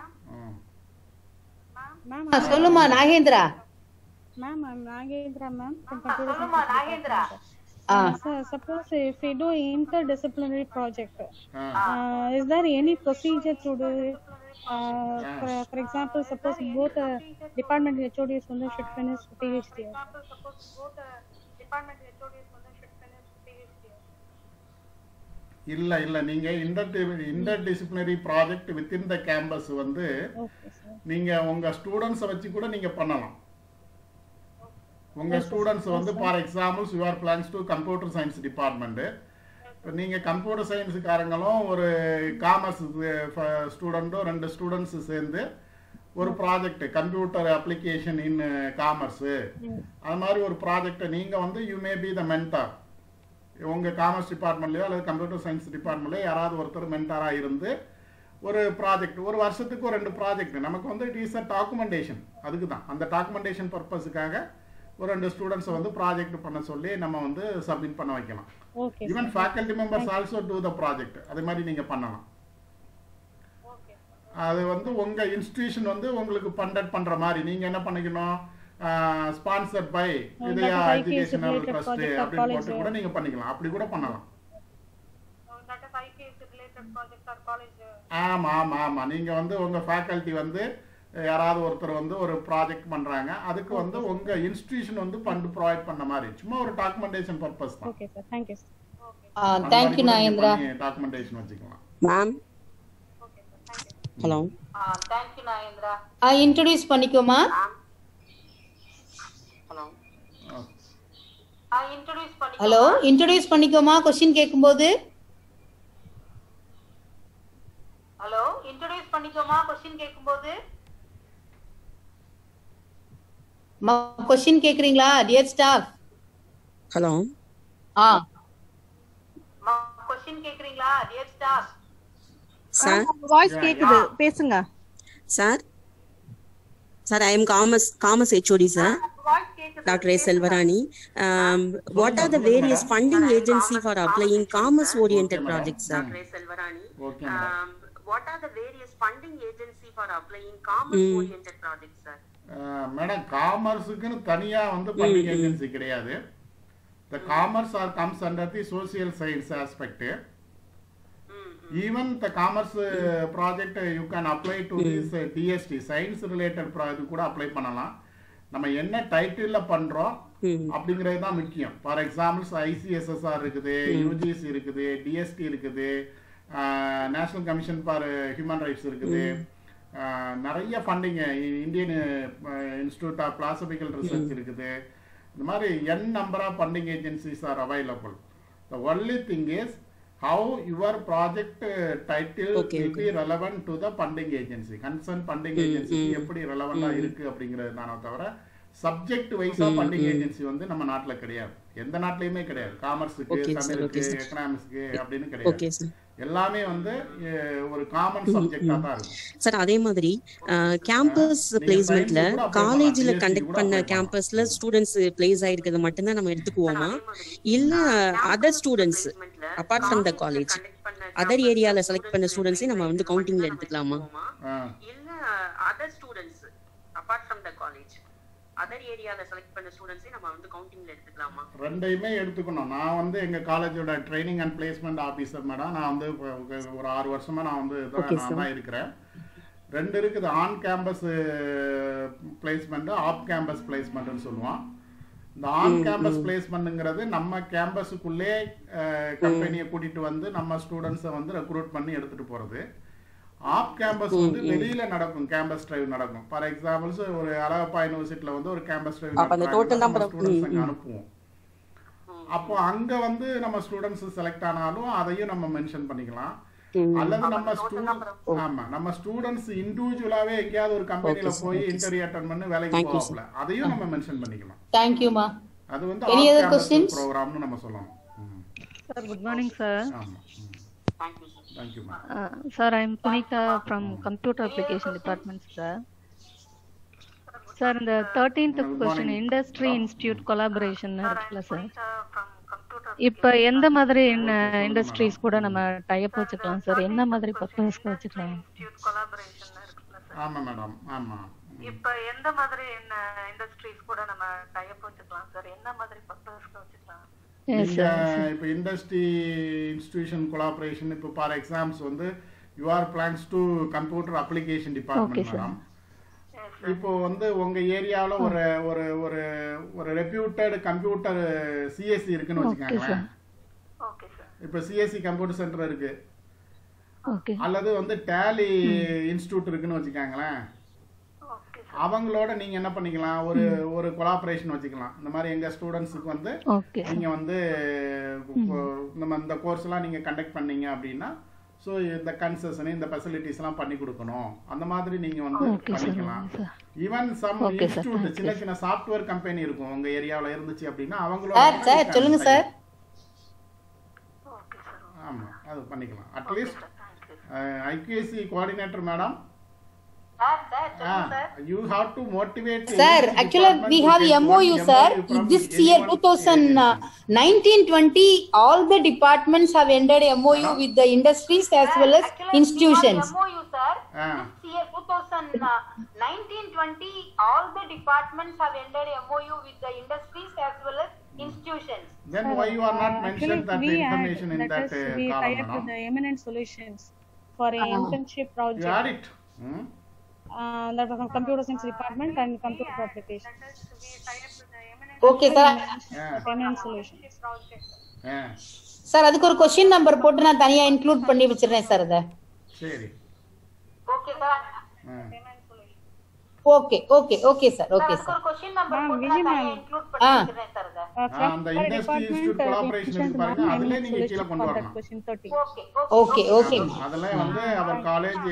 Ma'am சொல்லுமா நாகேந்திரா. Ma'am Nagendra ma'am. சொல்லுமா Nagendra. Uh, so suppose if we do interdisciplinary project, uh, is there any procedure to do it? Uh, for, for example, suppose both uh, department H O Ds should finish PhD. இல்ல இல்ல நீங்க interdisciplinary project within the campus வந்து நீங்க உங்க ஸ்டூடண்ட்ஸை வச்சு கூட நீங்க பண்ணலாம். உங்க ஸ்டூடண்ட்ஸ் வந்து for examples you are plans to computer science department. நீங்க கம்ப்யூட்டர் சயின்ஸுக்காரங்களும் ஒரு காமர்ஸ் ஸ்டூடெண்ட்டும் ரெண்டு ஸ்டூடெண்ட்ஸ் சேர்ந்து ஒரு project computer application in commerce அது மாதிரி ஒரு ப்ராஜெக்டை நீங்க வந்து you may be the mentor. உங்க காமர்ஸ் டிபார்ட்மெண்ட்லயோ அல்லது கம்ப்யூட்டர் சயின்ஸ் டிபார்ட்மெண்ட்லயோ யாராவது ஒருத்தர் மென்டாரா இருந்து ஒரு ப்ராஜெக்ட் ஒரு வருஷத்துக்கு ஒரு ரெண்டு ப்ராஜெக்ட் நமக்கு வந்து இட் இஸ் அ டாக்குமெண்டேஷன். அதுக்கு தான் அந்த டாக்குமெண்டேஷன் பர்பஸுக்காக ஒரு ரெண்டு ஸ்டூடெண்ட்ஸ் வந்து ப்ராஜெக்ட் பண்ண சொல்லி நம்ம வந்து சப்மிட் பண்ண வைக்கலாம். Even faculty members also do the project அதே மாதிரி நீங்க பண்ணலாம். அது வந்து உங்க இன்ஸ்டிடியூஷன் வந்து உங்களுக்கு ஃபண்டட் பண்ற மாதிரி நீங்க என்ன பண்ணிக்கணும், sponsored by Vidya educational trust அப்படின்னு போட்டு கூட நீங்க பண்ணிக்கலாம். அப்படி கூட பண்ணலாம். ஆமா ஆமா ஆமா நீங்க வந்து உங்க ஃபேக்கல்டி வந்து யாராவது ஒருத்தர் வந்து ஒரு ப்ராஜெக்ட் பண்றாங்க அதுக்கு வந்து உங்க இன்ஸ்டிடியூஷன் வந்து ஃபண்ட் ப்ரொவைட் பண்ண மாதிரி சும்மா ஒரு டாக்குமெண்டேஷன் பர்பஸ் தான். Okay sir thank you sir. ஆ थैंक यू நாகேந்திரா. டாக்குமெண்டேஷன் வச்சுக்கலாம். Ma'am hello. ஆ थैंक यू நாகேந்திரா. ஆ இன்ட்ரோ듀ce பண்ணிக்கோமா. ஹலோ. ஆ இன்ட்ரோ듀ce பண்ணிக்கோமா. ஹலோ இன்ட்ரோ듀ce பண்ணிக்கோமா क्वेश्चन கேக்கும்போது. ஹலோ இன்ட்ரோ듀ce பண்ணிக்கோமா क्वेश्चन கேக்கும்போது. மா क्वेश्चन கேக்குறீங்களா டியர் ஸ்டாஃப்? ஹலோ. ஆ மா क्वेश्चन கேக்குறீங்களா டியர் ஸ்டாஃப்? சார் வாய்ஸ் கேக்குது பேசுங்க. Sir sir I am commerce commerce H O D sir. Voice கேக்குது. Doctor A. Selvarani. Um, what are the various funding agency for applying commerce oriented projects, sir? Doctor A. Selvarani. Okay. Um, what are the various funding agency for applying commerce oriented projects, sir? Madam காமர்ஸுக்குன்னு தனியா வந்து funding agency கிடையாது. The commerce are comes under the social science aspect. Even the commerce uh, project uh, you can apply to mm. this uh, D S T science related project கூட apply பண்ணலாம். நம்ம என்ன டைட்டில்ல பண்றோம் அப்படிங்கிறது தான் முக்கியம். For examples I C S S R இருக்குது, U G C இருக்குது, D S T இருக்குது, national commission for human rights இருக்குது, நிறைய funding Indian institute of philosophical research இருக்குது. இந்த மாதிரி n number of funding agencies are available. The only thing is how your project uh, title okay, will okay. be relevant to the funding agency. Concerned funding mm, agency எப்படி relevant-ஆ இருக்கு அப்படிங்கிறது தானே தவிர subject வைஸா funding agency வந்து நம்ம நாட்டுல கிடையாது. எந்த நாட்டிலயுமே கிடையாது. காமர்ஸுக்கு, தமிழுக்கு, எக்கனாமிக்ஸ்க்கு அப்படின்னு கிடையாது. எல்லாமே வந்து ஒரு காமன் சப்ஜெக்டா தான் இருக்கும் சார். அதே மாதிரி கேம்பஸ் பிளேஸ்மெண்ட்ல காலேஜ்ல கண்டக்ட் பண்ண கேம்பஸ்ல ஸ்டூடெண்ட்ஸ் பிளேஸ் ஆயிருக்கிறது மட்டும்தான் நம்ம எடுத்துக்குவோமா, இல்ல other students apart from the college other ஏரியால செலக்ட் பண்ண ஸ்டூடெண்ட்ஸே நம்ம வந்து கவுண்டிங்ல எடுத்துக்கலாமா? இல்ல other students apart from the college other ஏரியால செலக்ட் பண்ண ஸ்டூடெண்ட்ஸே நம்ம வந்து கவுண்டிங்ல எடுத்துக்கலாமா? ரெண்டையுமே எடுத்துக்கணும். நான் வந்து எங்க காலேஜோட training and placement officer madam. நான் வந்து ஒரு ஆறு வருஷமா நான் வந்து நான் தான் இருக்கிறேன். ரெண்டு இருக்குது, on campus placement, off campus பிளேஸ்மெண்ட்னு சொல்லுவோம். இந்த ஆன் கேம்பஸ் பிளேஸ்மெண்ட்ங்கிறது நம்ம கேம்பஸுக்குள்ளே கம்பெனியை கூட்டிட்டு வந்து நம்ம ஸ்டூடெண்ட்ஸை வந்து ரெக்ரூட் பண்ணி எடுத்துட்டு போறது. ஆஃப் கேம்பஸ் வந்து வெளியில நடக்கும், கேம்பஸ் டிரைவ் நடக்கும். ஃபார் எக்ஸாம்பிள்ஸ் ஒரு அழகப்பா யூனிவர்சிட்டியில வந்து ஒரு கேம்பஸ் டிரைவ் ஸ்டூடெண்ட்ஸ் அனுப்புவோம். அப்போ அங்க வந்து நம்ம ஸ்டூடெண்ட்ஸ் செலக்ட் ஆனாலும் அதையும் நம்ம மென்ஷன் பண்ணிக்கலாம். அல்லது நம்ம ஸ்டூடெண்ட் ஆமா நம்ம ஸ்டூடெண்ட்ஸ் இண்டிவிஜுவலாவே எங்கேயாவது ஒரு கம்பெனில போய் இன்டர்வியூ அட்டெண்ட் பண்ணி வேலைக்கு போவாப்ல, அதையும் நம்ம மென்ஷன் பண்ணிக்கலாம். Thank you ma. அது வந்து Any other questions? ப்ரோகிராம்னு நம்ம சொல்லலாம். Sir, good morning sir. ஆமா. Thank you sir. Thank you ma. Uh, sir, I am Punika from Computer Application Department sir. Sir, the thirteenth question Industry Institute collaboration இருக்குல்ல sir, இப்போ எந்த மாதிரி industries கூட நம்ம tie அப் வச்சுக்கலாம் சார்? என்ன மாதிரி பர்பஸ்க்கு வச்சுக்கலாம்? ஆமா மேடம். ஆமா, இப்போ எந்த மாதிரி இண்டஸ்ட்ரீஸ் கூட நம்ம டை அப் வச்சுக்கலாம் சார்? என்ன மாதிரி பர்பஸ்க்கு வச்சுக்கலாம்? இப்போ இண்டஸ்ட்ரி இன்ஸ்டிடியூஷன் கொலாபரேஷன், இப்போ ஃபார் எக்ஸாம்ஸ் வந்து you are plans to computer application department madam. இப்போ வந்து உங்க ஏரியாவில் ஒரு ஒரு ஒரு ஒரு ரெப்யூட்டட் கம்ப்யூட்டர் சிஎஸ்சி இருக்குன்னு வச்சுக்கோங்களேன். இப்போ சிஎஸ்சி கம்ப்யூட்டர் சென்டர் இருக்கு, அல்லது வந்து டேலி இன்ஸ்டிடியூட் இருக்குன்னு வச்சுக்கோங்களேன். அவங்களோட நீங்க என்ன பண்ணிக்கலாம், ஒரு ஒரு கொலாபரேஷன் வச்சுக்கலாம். இந்த மாதிரி எங்க ஸ்டூடெண்ட்ஸுக்கு வந்து நீங்க வந்து நம்ம இந்த கோர்ஸ் எல்லாம் நீங்க கண்டக்ட் பண்ணீங்க அப்படின்னா ஸோ இந்த கன்செஷன் இந்த ஃபெசிலிட்டிஸ் எல்லாம் பண்ணி கொடுக்கணும், அந்த மாதிரி நீங்க வந்து பண்ணிக்கலாம். ஈவன் சம் இன்ஸ்டிடியூட் சின்ன சின்ன சாஃப்ட்வேர் கம்பெனி இருக்கும் உங்க ஏரியாவில் இருந்துச்சு அப்படின்னா அவங்களோட சொல்லுங்க சார். ஆமா, அது பண்ணிக்கலாம். At least IQAC coordinator madam, you have to motivate sir. Actually we have M O U sir. This year twenty nineteen twenty all the departments have entered M O U with the industries as well as institutions. M O U sir. This year twenty nineteen twenty all the departments have entered M O U with the industries as well as institutions. Then why you are not mentioned that information in that column? We tie up with the Eminent Solutions for a internship project. You had it. Hmm? Uh, that was from computer science department and computer application. Okay sir. Eminent Solutions. Yeah. Sir, அதுக்கு ஒரு question number போட்டு நான் தனியா include பண்ணி வச்சிரேன் sir அத. சரி. Okay sir. Okay, okay, okay sir. Okay sir. ஒரு question number போட்டு நான் தனியா இன்க்ளூட் பண்ணி வச்சிரேன் சார் அத. அந்த இண்டஸ்ட்ரி இன்ஸ்டிடியூட் கொலாபரேஷன் பாருங்க, அதுல நீங்க கீழ கொண்டு வரணும். Okay, okay. அதெல்லாம் வந்து அவர் college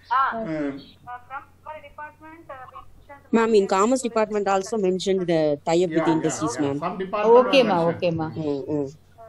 Ma'am, in Commerce Department also mentioned the tie-up with yeah, industries, yeah, yeah. ma'am. Some department okay, ma. Okay, ma. Mm, mm.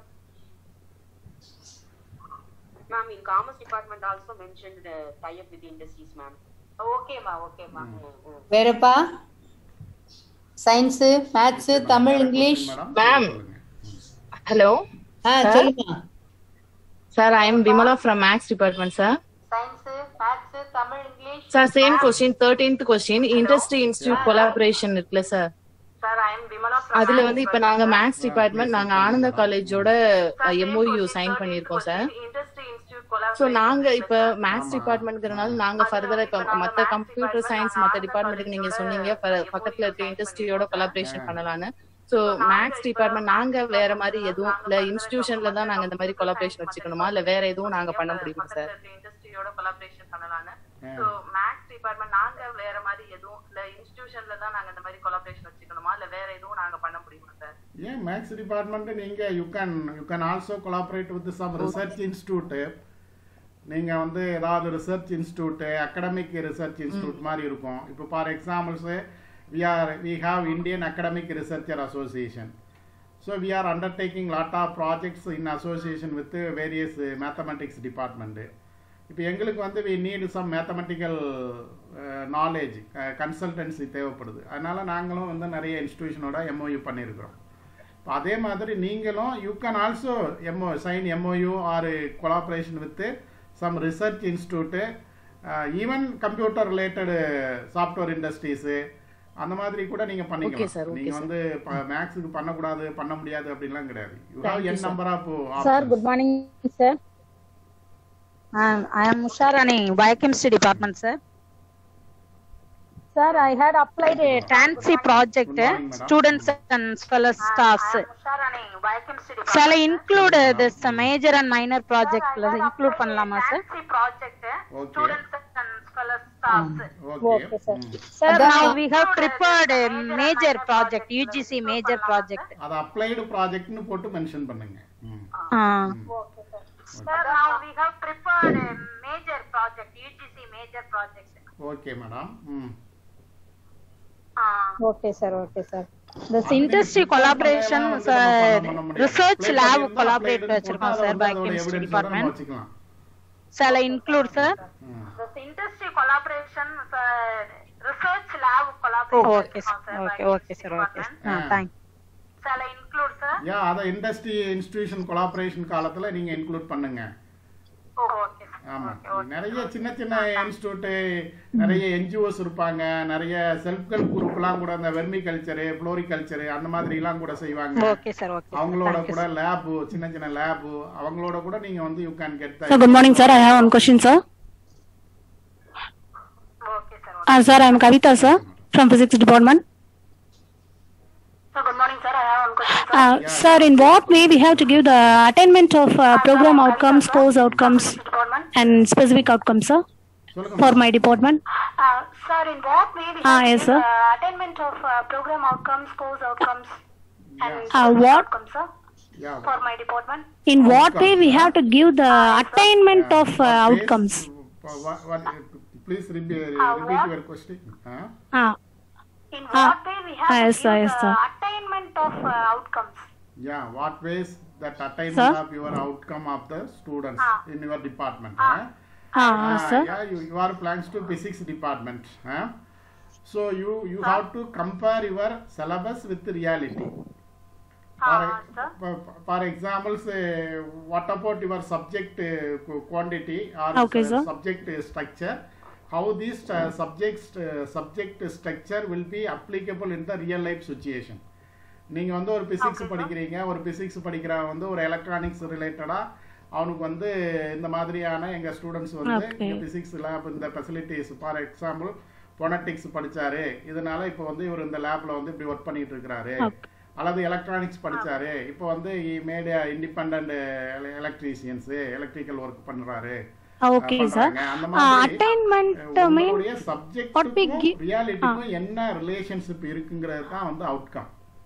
Ma'am, in Commerce Department also mentioned the tie-up with industries, ma'am. Okay, ma. Okay, ma. Verappa? Science, Maths, Tamil, English. Ma'am. Hello. Ah, solunga. Sir, I am Vimala from Maths Department, sir. Science, Maths, Tamil, English. Sir, same question, thirteenth question, Industry Institute collaboration இருக்குல sir. Sir, I am Vimala from அதுல வந்து இப்ப நாங்க Maths Department நாங்க ஆனந்த காலேஜோட M O U sign பண்ணிருக்கோம் sir. So நாங்க இப்ப Maths Departmentங்கறனால நாங்க ஃபர்தரா மத்த கம்ப்யூட்டர் சயின்ஸ் மத்த டிபார்ட்மென்ட்க்கு நீங்க சொன்னீங்க பக்கத்துல இருக்க இண்டஸ்ட்ரியோட கொலாபரேஷன் பண்ணலாம்னு. சோ மேக்ஸ் டிபார்ட்மெண்ட் நாங்க வேற மாதிரி எதுவும் இல்ல இன்ஸ்டிடியூஷன்ல தான் நாங்க இந்த மாதிரி கொலாபரேஷன் வச்சுக்கணுமா இல்ல வேற எதுவும் நாங்க பண்ண முடியுமா சார்? இண்டஸ்ட்ரியோட கொலாபரேஷன் பண்ணலாம்னு. சோ மேக்ஸ் டிபார்ட்மெண்ட் நாங்க வேற மாதிரி எதுவும் இல்ல இன்ஸ்டிடியூஷன்ல தான் நாங்க இந்த மாதிரி கொலாபரேஷன் வச்சுக்கணுமா இல்ல வேற எதுவும் நாங்க பண்ண முடியுமா சார்? ஏன் மேக்ஸ் டிபார்ட்மெண்ட் நீங்க you can you can also collaborate with some research institute. நீங்க வந்து ஏதாவது research institute academic research institute மாதிரி இருக்கும். இப்போ for examples we are we have Indian Academic Researcher Association. So we are undertaking lot of projects in association with uh, various uh, mathematics department. இப்போ எங்களுக்கு வந்து we need some mathematical uh, knowledge uh, consultancy தேவைப்படுது. அதனால நாங்களும் வந்து நிறைய இன்ஸ்டிடியூஷனோட M O U பண்ணியிருக்கிறோம். இப்போ அதே மாதிரி நீங்களும் you can also M O U, sign M O U or collaboration with some research institute, uh, even computer related uh, software industries அந்த மாதிரி கூட நீங்க பண்ணிக்கலாம். நீங்க வந்து மேக்ஸ்க்கு பண்ண கூடாது பண்ண முடியாது அப்படிலாம் கிடையாது. You have n number of options. Sir, good morning sir. Um, I am Musharani, Biochemistry department sir. Sir, I had applied a Tansi project, students and scholars staffs. Shall I include uh, this uh, major and minor project? Include panlama sir? Okay. Um, okay, sir. Sir, now we have prepared a major project, U G C major project. அது applied project னு போட்டு mention பண்ணுங்க. Ah. Sir, now we have prepared a major project, U G C major project. Okay, madam. Hmm. Okay, sir. Okay, sir. This industry collaboration, sir, research lab collaborate வச்சிருக்கோம் sir, Biochemistry department. Shall I include, sir? This industry collaboration, sir, research lab collaboration. Oh, okay, sir. Okay, okay, sir. Okay. Ah, thank. Shall I include, sir? Yeah, அத industry institution collaboration காலத்துல நீங்க include பண்ணுங்க. Oh, okay. ஆமா. நிறைய சின்ன சின்ன institute, நிறைய N G Os இருப்பாங்க, நிறைய செல்ஃப் ஹெல்ப் குரூப்லாம் கூட அந்த வெர்மி கல்ச்சர், ஃப்ளோரிகல்ச்சர் அந்த மாதிரி எல்லாம் கூட செய்வாங்க. Okay, sir. Okay. அவங்களோட கூட லேப், சின்ன சின்ன லேப், அவங்களோட கூட நீங்க வந்து you can get that. Sir, good morning sir. I have one question sir. Okay, sir. Uh, sir, I am Kavita sir from physics department. Sir, good morning sir. I have one question sir. Uh, yeah, sir, in what way we have to give the attainment of uh, program outcomes, course outcomes and specific outcomes sir for my department? Uh, sir, in what way we Ah, have yes, to give sir. uh, attainment of uh, program outcomes, course outcomes and Uh, specific what? outcomes sir Yeah. for my department? In what way we have to give the attainment of uh, outcomes? What, what, please repeat, Uh, repeat what? your question. Huh? Ah, In Ah, what way we have ah, to yes, sir, give yes, the sir. attainment of uh, outcomes? Yeah, what ways that attainment Sir? of your outcome of the students Ah. in your department? Ah. Huh? ah, Ah, sir. yeah, you, you are plans to physics department. Huh? So you you have to compare your syllabus with reality. For, Ah, sir. for, for example, say, what about your subject uh, qu- quantity or Okay, uh, sir. subject uh, structure? How this uh, subject uh, subject structure will be applicable in the real life situation? நீங்க வந்து ஒரு physics படிக்கிறீங்க, ஒரு physics படிக்கிறவன் வந்து ஒரு electronics ரிலேட்டடா அவனுக்கு வந்து இந்த மாதிரியான எங்க ஸ்டூடெண்ட்ஸ் வந்து Okay. பிசிக்ஸ் லேப் இந்த ஃபெசிலிட்டிஸ், ஃபார் எக்ஸாம்பிள் பொனட்டிக்ஸ் படிச்சாரு, இதனால இப்போ வந்து இவர் இந்த லேப்ல வந்து இப்படி ஒர்க் பண்ணிட்டு இருக்கிறாரு. Okay. அல்லது எலக்ட்ரானிக்ஸ் படிச்சாரு, இப்போ வந்து made independent electricians, electrical work பண்றாரு. Okay, sir. பண்றாங்க. அந்த Uh, மாதிரி attainment uh, mean உங்களுடைய what we சப்ஜெக்ட்டுக்கும் give. ரியாலிட்டிக்கும் என்ன ரிலேஷன்ஷிப் இருக்குங்கிறது தான் வந்து அவுட்கம்.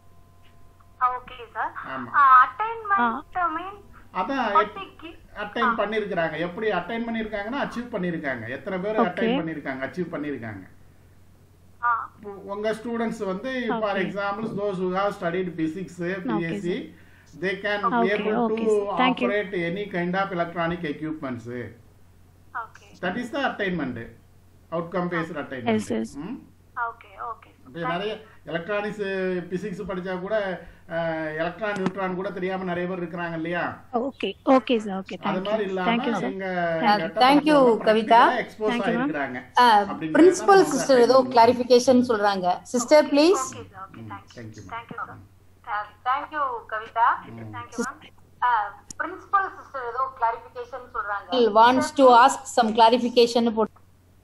Okay, sir. ஆமா. Uh, attainment uh, mean அதான் what we give. அட்டைன் பண்ணிருக்காங்க. எப்படி அட்டைன் பண்ணிருக்காங்கன்னா அச்சீவ் பண்ணிருக்காங்க. எத்தனை பேர் Okay. அட்டைன் பண்ணிருக்காங்க, அச்சீவ் பண்ணிருக்காங்க. Ah. உங்க ஸ்டூடெண்ட்ஸ் வந்து for example those who have studied physics, P S C, they can be Okay, able okay, to sir. Thank you. operate any kind of electronic equipments. Okay. That is the attainment, outcome based attainment. Yes, yes. Hmm? Okay, okay. இப்போ நிறைய electronics physics படிச்சா கூட electron neutron கூட தெரியாம நிறைய பேர் இருக்காங்க இல்லையா? Okay, okay, sir. Okay, அது thank மாதிரி you. இல்லாம Thank you, sir. எங்க Thank you, Kavita. Expose Thank you, ma'am. ஆயிருக்காங்க. பிரின்சிபல் சிஸ்டர் ஏதோ கிளாரிஃபிகேஷன் சொல்றாங்க. Sister please. Okay, sir. Okay, thank you. Thank you. Thank you, sir. Uh, thank you, Kavita. Thank you, ma'am. Uh, principal sister ஏதோ clarification சொல்றாங்க. wants to ask some clarification போட்டு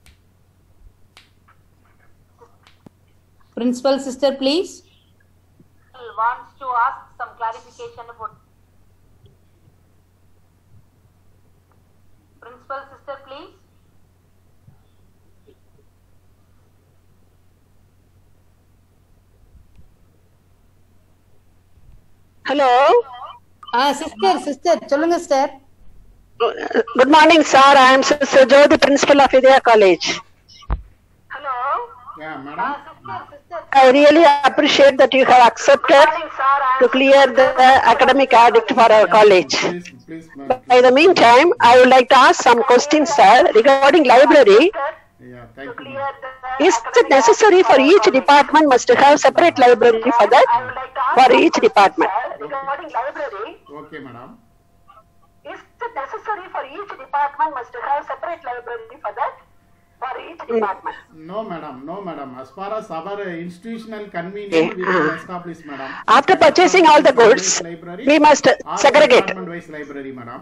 Principal sister, please. Wants to ask some clarification about. Principal sister, please. Hello. Ah, sister, sister, சொல்லுங்க sister. Good morning, sir. I am Sister Jyoti, principal of Vidya College. Hello. Yeah, madam. Uh, sister, sister, I really appreciate that you have accepted to clear the academic addict for our college. By the meantime, I would like to ask some questions, sir, regarding library. Yeah, thank you. Is it necessary for each department must have separate library for that? For each department. Regarding library. Okay, madam. Is it necessary for each department must have separate library for that? For each department. No, madam. No, madam. As far as our institutional convenience, we will establish, madam. After purchasing all the goods, we must segregate. Department-wise library, madam.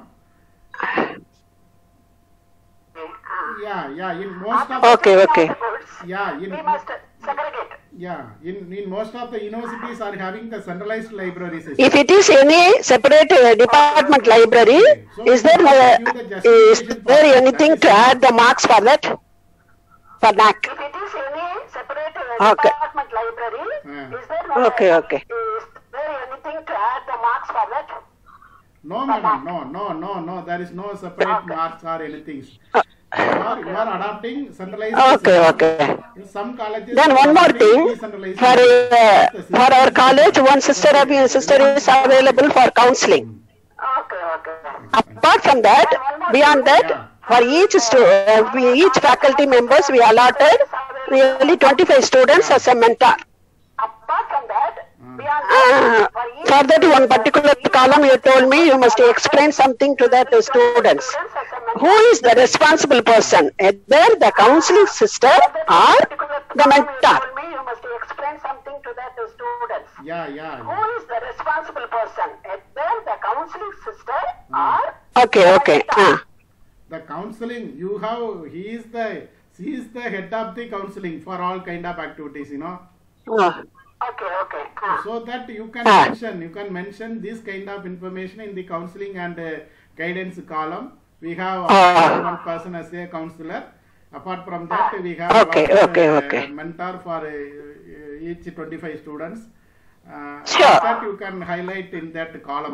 Yeah, yeah. In most of okay, okay. Yeah, in we must segregate. Yeah, in in most of the universities are having the centralized library system. If it is any separate uh, department library, okay. so is there uh, is there anything to add the marks for that? For N A C. If it is any separate uh, okay. department library, yeah. is there uh, okay, okay. Is there anything to add the marks for that? No, madam. No, no, no, no. There is no separate okay. marks or anything. Uh, You are, you are adopting centralized. Okay, system. Okay. In some colleges. Then one more thing, for uh, for our college, one sister of your sister is available for counseling. Okay, okay. Apart from that, beyond that, yeah. for each stu uh, each faculty members, we allotted nearly twenty-five students as a mentor. Apart from that, uh, for that one particular column, you told me you must explain something to that uh, students. Who is the responsible person? Either the counseling sister or the mentor? You must explain something to that uh, students. Yeah, yeah, yeah. Who is the responsible person? Either the counseling sister mm. or okay, okay. Uh. The counseling you have. He is the he is the head of the counseling for all kind of activities. You know. Uh. Okay, okay. Uh. So that you can uh. mention, you can mention this kind of information in the counseling and uh, guidance column. We have uh. one person as a counselor. Apart from that, we have okay, one, okay, uh, okay. mentor for uh, each twenty-five students. Uh, sure. That you can highlight in that column.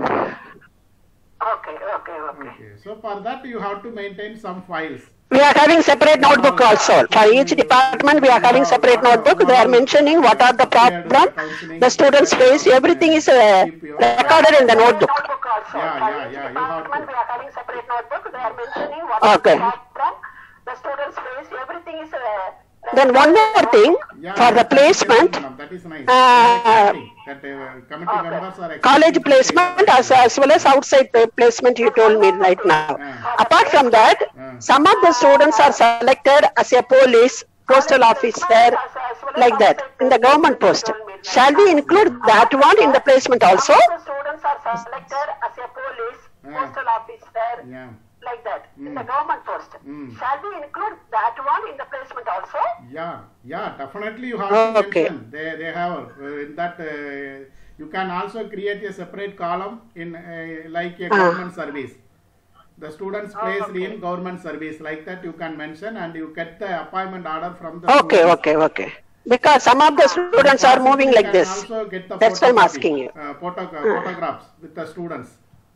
Okay, okay, okay. Okay. So for that, you have to maintain some files. We are having separate notebook also. For each department, we are having separate notebook. They are mentioning what are the problem the students face. Everything is uh, recorded in the notebook. Yeah, yeah, yeah. You have to. We are having separate notebook. They are mentioning what okay. are the problem the students face. Everything is. Uh, then one more thing yeah, for the placement. That is nice. Uh, that uh, committee okay. members are college placement as, as well as outside placement you told me right now. Yeah. Apart from that, yeah. some of the students are selected as a police, postal officer, like that, in the government post. Shall we include that one in the placement also? Some of the students are selected as a police, yeah. postal officer, yeah. like that, mm. in the government post. Mm. Shall we include that one in the placement also? Yeah, yeah, definitely you have oh, to okay. mention. They, they have uh, in that uh, you can also create a separate column in uh, like a government uh. service. The students placed oh, okay. in government service, like that you can mention, and you get the appointment order from the okay, students. Okay, okay. Because some of the students are moving like this. That's why I'm asking you. Uh, photo, uh, photographs with the students.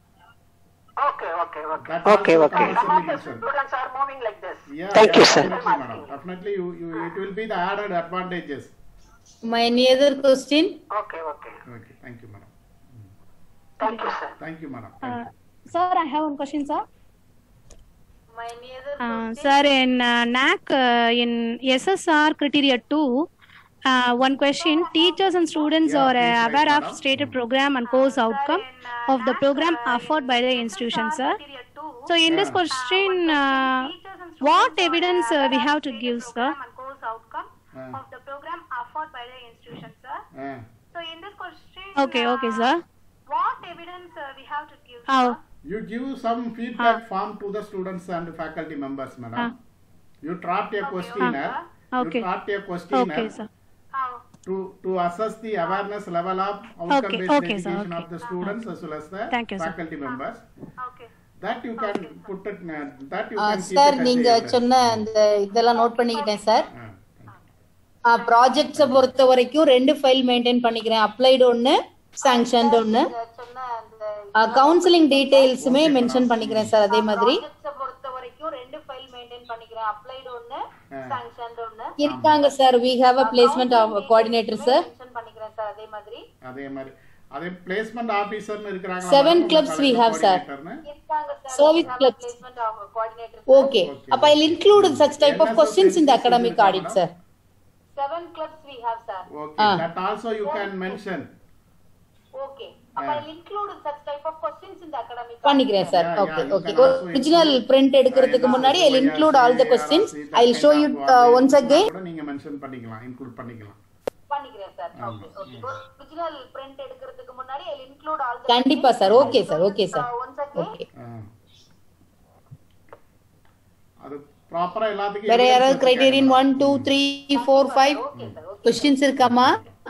Okay, okay, okay. That okay, okay. Some of the students are moving like this. Yeah, Thank yeah, you, sir. Definitely, madam. Definitely, you, you, it will be the added advantages. My any other question? Okay, okay. Okay, thank you, madam. Thank you, sir. Thank you, madam. Uh, Thank you. Sir, I have one question, sir. My any other Uh, question? sir, in uh, N A C, uh, in S S R criteria two, uh, one question, teachers and students Yeah, are uh, please aware write, of madam. stated program and course outcome of the program offered by the institution, sir. So in this Yeah. question, uh, what evidence uh, we have to give, sir? Uh, of the program offered by the institution, sir. uh, So in this question, Okay, okay, sir. what evidence uh, we have to give, How? sir? You give some feedback form to the students and faculty members, madam. Huh. You draft a questionnaire. Okay. You draft a questionnaire Okay, sir. How? to to assess the awareness level of outcome-based okay, sir, education okay. of the students as well as the Thank you, sir. faculty members. Okay. That you can put it. uh, That you Uh, can keep sir it as நீங்க a evidence. சொன்ன அந்த இதெல்லாம் note பண்ணிக்கிட்டேன் sir. Ah, ப்ராஜெக்ட்ஸை பொறுத்த வரைக்கும் ரெண்டு file maintain பண்ணிக்கிறேன். Applied ஒன்று, சாங்ஷன்டு ஒன்று. கவுன்சிலிங் டீடைல்ஸுமே மென்ஷன் பண்ணிக்கிறேன் சார். அதே மாதிரி பொறுத்த வரைக்கும் ரெண்டு ஃபைல் மெயின்டைன் பண்ணிக்கிறேன். அப்ளைட் ஒன்னு, சாங்ஷன்ட் ஒன்னு இருக்காங்க sir. we have a placement of coordinator sir. Mention பண்ணிக்கிறேன் சார். அதே மாதிரி அதே மாதிரி அதே பிளேஸ்மென்ட் ஆபீசர்னு இருக்காங்க. seven clubs we have sir. இருக்காங்க sir. Service clubs. placement of coordinator. Okay. Appa I'll include such type of questions in the academic audit sir. seven clubs we have sir. Okay. Ah. That also you can mention. Okay. Appa I'll include such type of questions in the academic audit. பண்ணிக்கிறேன் sir. Okay. Okay. Original print எடுக்கிறதுக்கு முன்னாடி I'll include all the questions. I'll show you uh, once again. நீங்க mention பண்ணிக்கலாம், include பண்ணிக்கலாம். பண்ணிக்கிறேன் sir. Okay okay. Original print எடுக்கிறதுக்கு முன்னாடி I'll include all the. கண்டிப்பா sir. Okay sir. Okay sir. Okay. அது ப்ராப்பரா எல்லாத்துக்கும் வேற யாராவது criterion one two three four five questions இருக்காமா?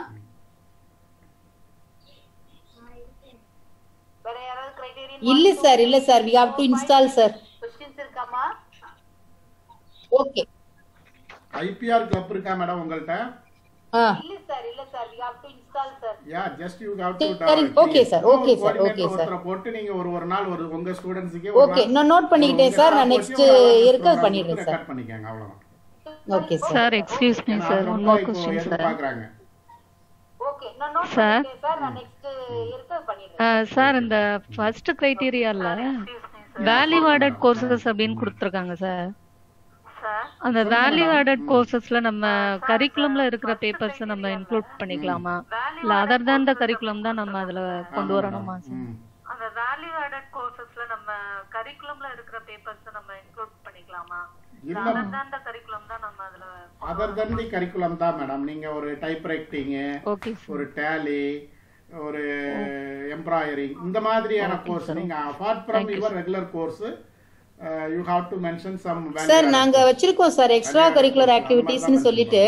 வேற யாராவது கிரைட்டீரியன் இல்ல சார். இல்ல sir. we have to install sir. Questions இருக்காமா? ஓகே. ஐபிஆர் கிளப் இருக்கா மேடம் உங்கள்ட்ட? இல்ல சார். இல்ல sir. we have to install sir. Yeah, just you have to. Okay sir. Okay sir. Okay sir. ஒருத்தர போட்டு நீங்க ஒரு ஒரு நாள் ஒரு உங்க ஸ்டூடண்ட்ஸ்க்கே ஓகே நான் நோட் பண்ணிட்டேன் சார். நான் நெக்ஸ்ட் இயர்க்கு பண்ணிடுறேன் சார். கட் பண்ணிக்கங்க அவ்வளவுதான். Okay sir. Sir excuse me sir, one more question sir. பாக்குறாங்க. ஓகே நான் நோட் பண்ணிட்டேன் சார். நான் நெக்ஸ்ட் இயர்க்கு பண்ணிடுறேன். சார் இந்த ஃபர்ஸ்ட் கிரைட்டீரியால வேல்யூ ஆடட் கோர்சஸ் அப்படினு கொடுத்திருக்காங்க சார். அந்த வேல்யூ ஆடட் கோர்சஸ்ல நம்ம கரிக்குலம்ல இருக்கிற பேப்பர்ஸ் நம்ம இன்க்ளூட் பண்ணிக்கலாமா? இல்ல அதர் than the கரிக்குலம் தான் நம்ம அதுல கொண்டு வரணுமா சார்? அந்த வேல்யூ ஆடட் கோர்சஸ்ல நம்ம கரிக்குலம்ல இருக்கிற பேப்பர்ஸ் நம்ம இன்க்ளூட் பண்ணிக்கலாமா? இல்ல அதர் than the கரிக்குலம் தான் நம்ம அதுல அதர் than the கரிக்குலம் தான் மேடம். நீங்க ஒரு டைப் ரைட்டிங், ஒரு டேலி, ஒரு எம்ப்ராய்டரிங் இந்த மாதிரியான கோர்ஸ் நீங்க apart from your regular course Uh, you have to mention some value. Sir நாங்க வச்சிருக்கோம் சார் எக்ஸ்ட்ரா கரிக்குலர் ஆக்டிவிட்டீஸ்னு சொல்லிட்டு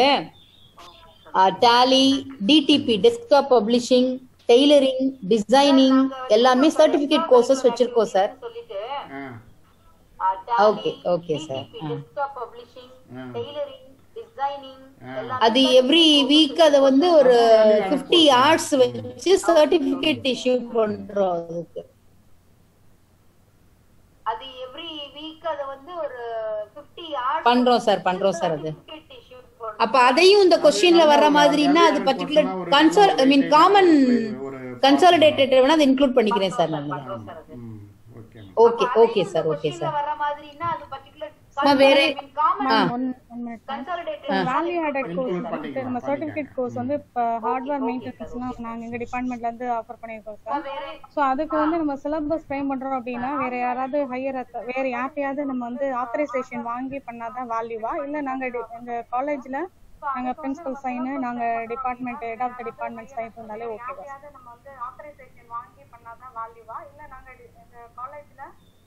tally, DTP, desktop publishing, tailoring, designing எல்லாமே சர்டிபிகேட் கோர்சஸ் வச்சிருக்கோம் sir. Okay okay sir. Desktop publishing, tailoring, designing அது every week அத வந்து ஒரு fifty hours வச்சு சர்டிபிகேட் இஷ்யூ பண்றோம். அதுக்கு அது எவ்ரி வீக் அத வந்து ஒரு fifty hours பண்றோம் சார். பண்றோம் சார். அது அப்ப அதையும் இந்த क्वेश्चनல வர்ற மாதிரினா அது particular console I mean common consolidated வேணா அது இன்க்ளூட் பண்ணிக்கிறேன் சார் நான். Okay okay sir. Okay sir. வர்ற மாதிரினா அது பர்టిక్యులர் நான் வேற வேல்யூ ஆடட் கோர்ஸ் நம்ம சர்டிபிகேட் கோர்ஸ் வந்து ஹார்ட்வேர் மெயின்டெனன்ஸ்னா நாங்க எங்க டிபார்ட்மெண்ட்ல இருந்து ஆஃபர் பண்ணிருக்கோம் சார். சோ அதுக்கு வந்து நம்ம சிலபஸ் ஃப்ரேம் பண்றோம் அப்படின்னா வேற யாராவது ஹையர் வேற யார்ட்டையாவது நம்ம வந்து ஆத்தரைசேஷன் வாங்கி பண்ணாதான் வேல்யூவா? இல்ல நாங்க எங்க காலேஜ்ல நாங்க பிரின்சிபல் சைன், நாங்க department head of the department sign பண்ணாலே ஓகேவா? நம்ம வந்து ஆத்தரைசேஷன் வாங்கி பண்ணாதான் வேல்யூவா? இல்ல நாங்க எங்க காலேஜ்ல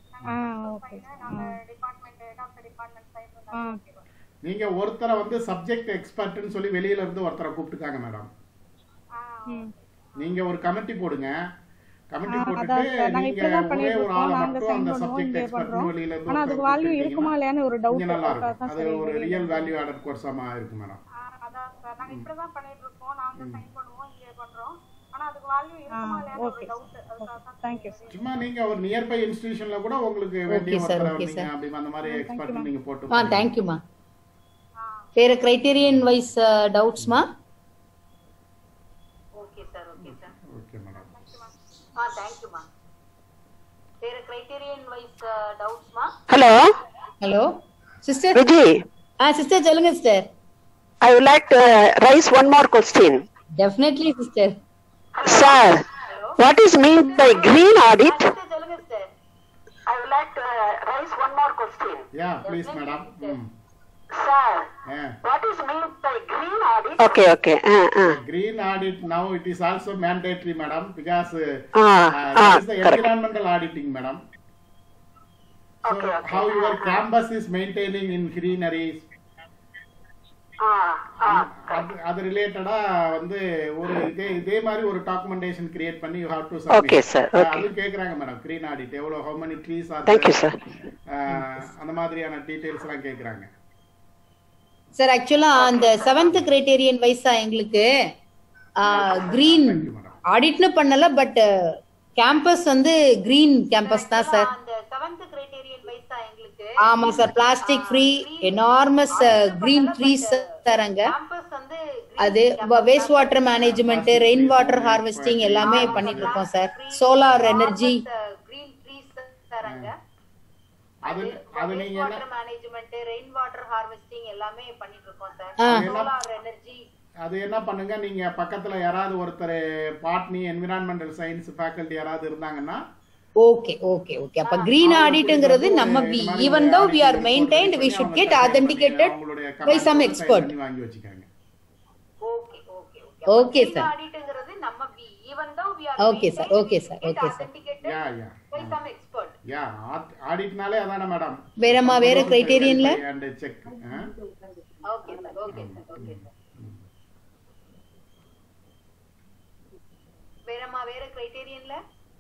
நீங்க ஒருத்தரை வந்து சப்ஜெக்ட் எக்ஸ்பர்ட்னு சொல்லி வெளியில இருந்து ஒருத்தரை கூப்பிட்டுக்காங்க மேடம். நீங்க ஒரு கமிட்டி போடுங்க. கமிட்டி போட்டுட்டு நீங்க ஒரே ஒரு ஆளை மட்டும் அந்த சப்ஜெக்ட் எக்ஸ்பர்ட்னு வெளியில இருந்து ஆனா அதுக்கு வேல்யூ இருக்குமா இல்லையான்னு ஒரு டவுட். நல்லா இருக்கும். அது ஒரு ரியல் வேல்யூ ஆடட் கோர்ஸாமா இருக்கு மேடம். அதான் சார் நாங்க இப்படி தான் பண்ணிட்டு இருக்கோம். நாங்க சைன் பண்ணுவோம், இங்க பண்றோம். ஆனா அதுக்கு வேல்யூ இருக்குமா இல்லையான்னு ஒரு டவுட். Thank you sir. சும்மா நீங்க ஒரு நியர்பை இன்ஸ்டிடியூஷன்ல கூட உங்களுக்கு வேண்டிய ஒருத்தரை நீங்க அப்படி அந்த மாதிரி எக்ஸ்பர்ட் நீங்க போட்டு. ஆ थैंक यू மா. வேற கிரைட்டீரியன் வைஸ் டவுட்ஸ் மா? Okay sir. Okay sir. Okay madam. ஆ थैंक you மா. வேற கிரைட்டீரியன் வைஸ் டவுட்ஸ் மா? Hello hello sister Viji. ஆ சிஸ்டர் சொல்லுங்க sister. I would like to uh, raise one more question. Definitely sister. Sir, what is meant by green audit? I would like to uh, raise one more question. Yeah, please madam. Mm. Sir, yeah. What is meant by green audit? Okay, okay. Uh, uh. Green audit now it is also mandatory madam because uh, ah, uh, ah, it is the correct. environmental auditing madam. So okay, okay. how your campus is maintaining in greeneries? அது ரிலேட்டடா வந்து ஒரு இதே இதே மாதிரி ஒரு documentation create பண்ணி you have to submit. Okay sir. Okay. அது கேக்குறாங்க மேடம் கிரீன் ஆடிட் எவ்வளவு how many trees are Thank you sir. அந்த மாதிரியான டீடைல்ஸ் எல்லாம் கேக்குறாங்க. சார் ஆக்சுவலா அந்த செவன்த் கிரைட்டீரியன் வைஸா எங்களுக்கு கிரீன் ஆடிட்னு பண்ணல பட் கேம்பஸ் வந்து கிரீன் கேம்பஸ் தான் சார். அந்த செவன்த் கிரைட்டீரியன் வைஸா எங்களுக்கு ஆமா sir, plastic free enormous green trees தரங்க. அது waste water management, rain water harvesting எல்லாமே பண்ணிட்டு இருக்கோம் சார். சோலார் எனர்ஜி அது அது நீங்க என்ன மேனேஜ்மெண்ட், ரெயின் வாட்டர் ஹார்வெஸ்டிங் எல்லாமே பண்ணிட்டு இருக்கோம் சார். சோலார் எனர்ஜி அது என்ன பண்ணுங்க, நீங்க பக்கத்துல யாராவது ஒருத்தர் பாட்னி என்விரான்மெண்டல் சயின்ஸ் ஃபேக்கல்டி யாராவது இருந்தாங்கன்னா ஓகே ஓகே ஓகே. அப்ப green auditங்கிறது நம்ம even though we are maintained we should get authenticated by some expert. வாங்கி வச்சுக்காங்க. Okay okay okay. Okay sir. auditங்கிறது நம்ம even though we are okay sir okay sir okay sir. Yeah yeah by some expert. Yeah ஆடிட்னாலே அதானே madam. வேறமா வேற கிரைட்டீரியன்ல and check. Okay sir okay sir okay sir. வேறமா வேற கிரைட்டீரியன்ல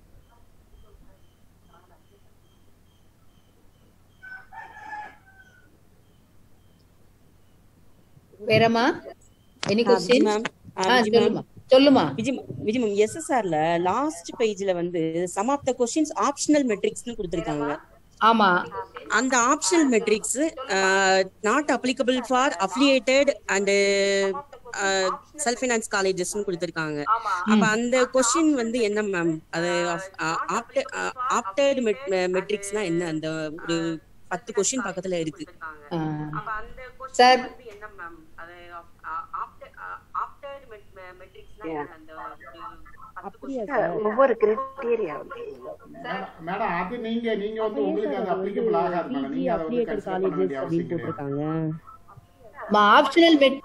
வேறமா எனி क्वेश्चन? ஆ சொல்லுமா சொல்லுமா விஜி விஜி மேம் எஸ்எஸ்ஆர்ல லாஸ்ட் பேஜ்ல வந்து some of the questions optional மெட்ரிக்ஸ்னு கொடுத்திருக்காங்க. ஆமா, அந்த optional metrics not applicable for affiliated and self finance காலேஜஸ்னு கொடுத்திருக்காங்க. அப்ப அந்த क्वेश्चन வந்து என்ன மேம்? அது ஆப்டட் மெட்ரிக்ஸ்னா என்ன? அந்த ஒரு பத்து क्वेश्चन பக்கத்துல இருக்கு. அப்ப அந்த சார் வந்து என்ன மேம்? அது ஆப்டட் மெட்ரிக்ஸ்னா அந்த ஒவ்வொரு கிரைட்டீரியா மேடம் அது நீங்க நீங்க வந்து உங்களுக்கு அது அப்ளிகபிள் ஆகாது மேடம். நீங்க அத வந்து கன்சிடர் பண்ண வேண்டிய அவசியம் கிடையாது. மா ஆப்ஷனல் மெட்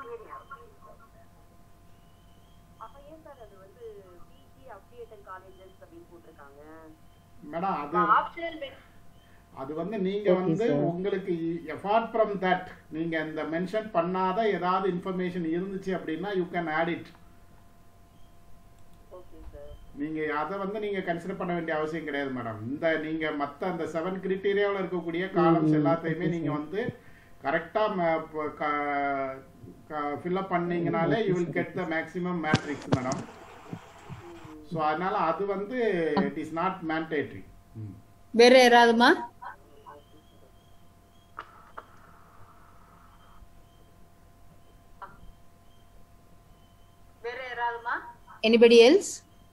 அப்ப ஏன் சார் அது வந்து பிஜி அஃபிலியேட்டட் காலேஜஸ் அப்படி போட்டுருக்காங்க மேடம்? அது ஆப்ஷனல் மெட் அது வந்து நீங்க வந்து உங்களுக்கு apart from that நீங்க இந்த மென்ஷன் பண்ணாத ஏதாவது இன்ஃபர்மேஷன் இருந்துச்சு அப்படின்னா you can add it. நீங்க அத வந்து நீங்க கன்சிடர் பண்ண வேண்டிய அவசியம் கிடையாது மேடம். இந்த நீங்க மத்த அந்த செவன் கிரைட்டீரியாவுல இருக்கக்கூடிய காலம்ஸ் எல்லாத்தையுமே நீங்க வந்து கரெக்டா ஃபில் அப் பண்ணீங்கனாலே you will get the maximum matrix madam. So அதனால அது வந்து it is not mandatory. வேற யாராவதுமா? வேற யாராவதுமா? anybody else?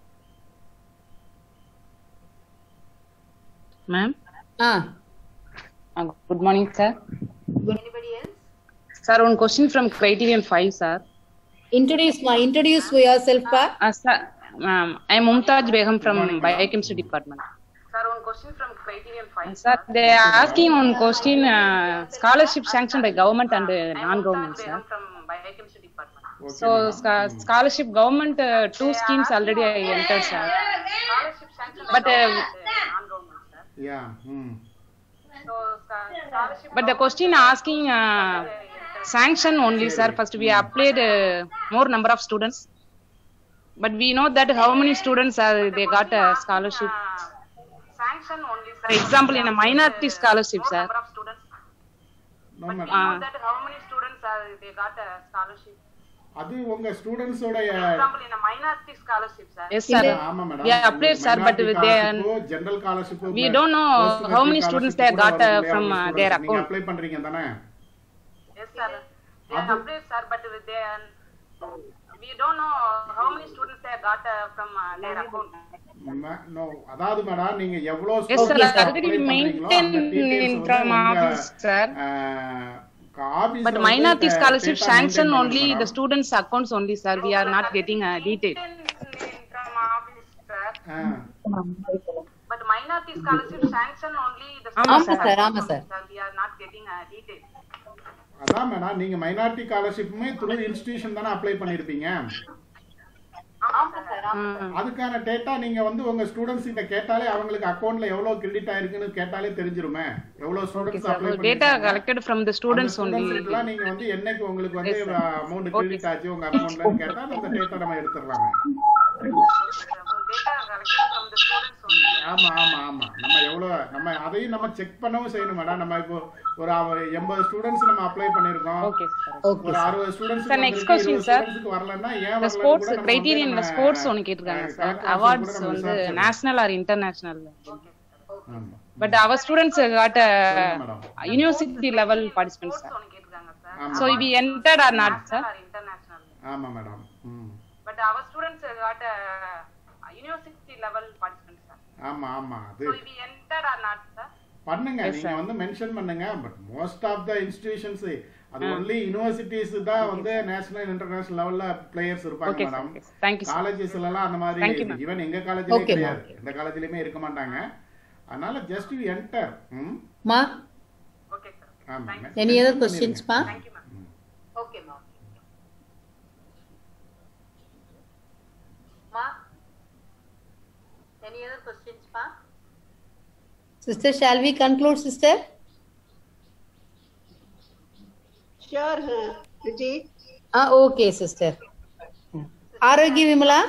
Ma'am? Ah. Uh, good morning, sir. Good. Anybody else? Sir, one question from criterion five, sir. Introduce ma. Introduce yourself, pa. Uh, sir, um, I am Mumtaz Begum from Biochemistry Department. Sir, one question from criterion five. Uh, sir, they are asking one question, uh, scholarship sanctioned by government and uh, non-government, sir. From Biochemistry Department. Okay, so, sc scholarship government, uh, two schemes already I entered, sir. Scholarship sanctioned But, by uh, non-government. Yeah. Hmm. So, scholarship but the question asking uh, sanction only, sir. First we applied uh, more number of students, but we know that how many students are they got a scholarship. Sanction only, sir. For example, in a minority scholarship, sir. Number of students. No, but we madam. know that how many students are they got a scholarship. அது உங்க students ஓட For example, in a minority scholarship, sir. Yes, sir. ஆமா madam. We applied, sir, but with their general scholarship we don't know how many students they got uh, from uh, their நீங்க account. Apply பண்றீங்க தானே? Yes, sir. They are applied, sir, but with their we don't know how many students they got uh, from uh, their account. No, அதாவது madam நீங்க எவ்வளவு Yes, sir. students Already apply maintain பண்றீங்களோ, in அந்த from details office, sir. வந்து But minority scholarship sanction only the students' accounts only, sir. We are not getting a detail. From office, sir. But minority scholarship sanction only the ஆமா students' sir, ஆமா accounts, sir. sir. We are not getting a detail. அதான் madam நீங்க minority ஸ்காலர்ஷிப்புமே through institution தானே apply பண்ணிருப்பீங்க. ஆமா sir, ஆமா sir. அதுக்கான டேட்டா நீங்க வந்து உங்க ஸ்டூடண்ட்ஸ் கிட்ட கேட்டாலே அவங்களுக்கு அக்கவுண்ட்ல எவ்வளவு கிரெடிட் ஆயிருக்குன்னு கேட்டாலே தெரிஞ்சிருமே. எவ்வளவு ஸ்டூடண்ட்ஸ் அப்ளை பண்ணி Data collected from the students only. ஸ்டூடண்ட்ஸ்லாம் நீங்க வந்து என்னைக்கு உங்களுக்கு வந்து அமௌண்ட் கிரெடிட் ஆச்சு உங்க அக்கவுண்ட்லன்னு கேட்டா அந்த டேட்டா நம்ம எடுத்துறலாமே. Data collected from the students only. ஆமா ஆமா ஆமா நம்ம எவ்வளவு நம்ம அதையும் நம்ம செக் பண்ணவும் செய்யணும் மேடம். நம்ம இப்போ ஒரு எண்பது ஸ்டூடண்ட்ஸ் நம்ம அப்ளை பண்ணிருக்கோம். Okay, sir. ஒரு அறுபது students Sir, next question, sir. வரலன்னா ஏன் The sports criterion, the sports ஒன்னு கேட்டிருக்காங்க, sir. Awards வந்து national or international. But our students got a university level participants, sir. So we entered or not, sir? ஆமா madam. But our students got a university level participants, sir. ஆமா ஆமா. So we entered or not, sir? பண்ணுங்க, நீங்க வந்து mention பண்ணுங்க. But most of the institutions அது only universities தான் வந்து நேஷனல் இன்டர்நேஷனல் லெவல்ல பிளேயர்ஸ் இருப்பாங்க மேடம். காலேஜஸ்ல எல்லாம் அந்த மாதிரி ஈவன் எங்க காலேஜ்லயே கிடையாது, எந்த காலேஜ்லயுமே இருக்க மாட்டாங்க. அதனால ஜஸ்ட் யூ என்டர். மா Okay, sir. ஆமா. Any other questions, ma? Thank you, ma'am. Okay, ma'am. Ma, any other questions, ma? Sister, shall we conclude, sister? Sure, Vijay. Ah, okay, sister. Arogya Vimala?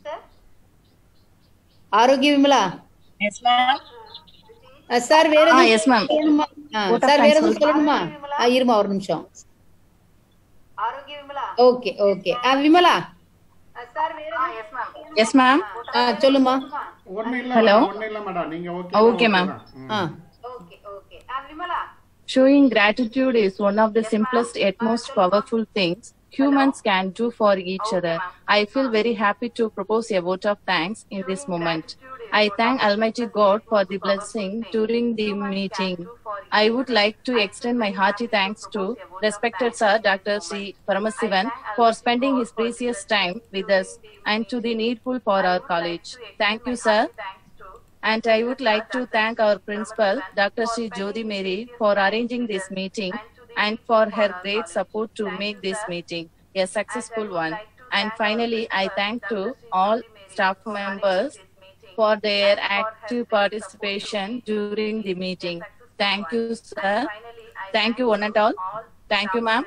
Arogya Vimala? Yes, ma'am. Uh, sir, where Ah, is yes, ma'am. Ah, sir, where is solunuma? Ah, iruma ஒரு நிமிஷம். Arogya Vimala. Okay, okay. Ah, Vimala? Sir, where is? Yes, ma'am. Yes, ma'am. Ah, சொல்லுமா. ஒண்ணு இல்ல. Hello. ஒண்ணு இல்ல madam. நீங்க okay. Okay, ma'am. Ah. Okay, okay. Ah, Vimala. Showing gratitude is one of the simplest yet most powerful things humans can do for each other. I feel very happy to propose a vote of thanks in this moment. I thank Almighty God for the blessing during the meeting. I would like to extend my hearty thanks to respected Sir Doctor Sri Paramasivan for spending his precious time with us and to the needful for our college. Thank you, sir. And I would like to thank our principal, Doctor Sri Jyoti Mary, for arranging this meeting and for her great support to make this meeting a successful one. And finally, I thank to all staff members for their active participation during the meeting. Thank you, sir. Thank you, one and all. Thank you, ma'am.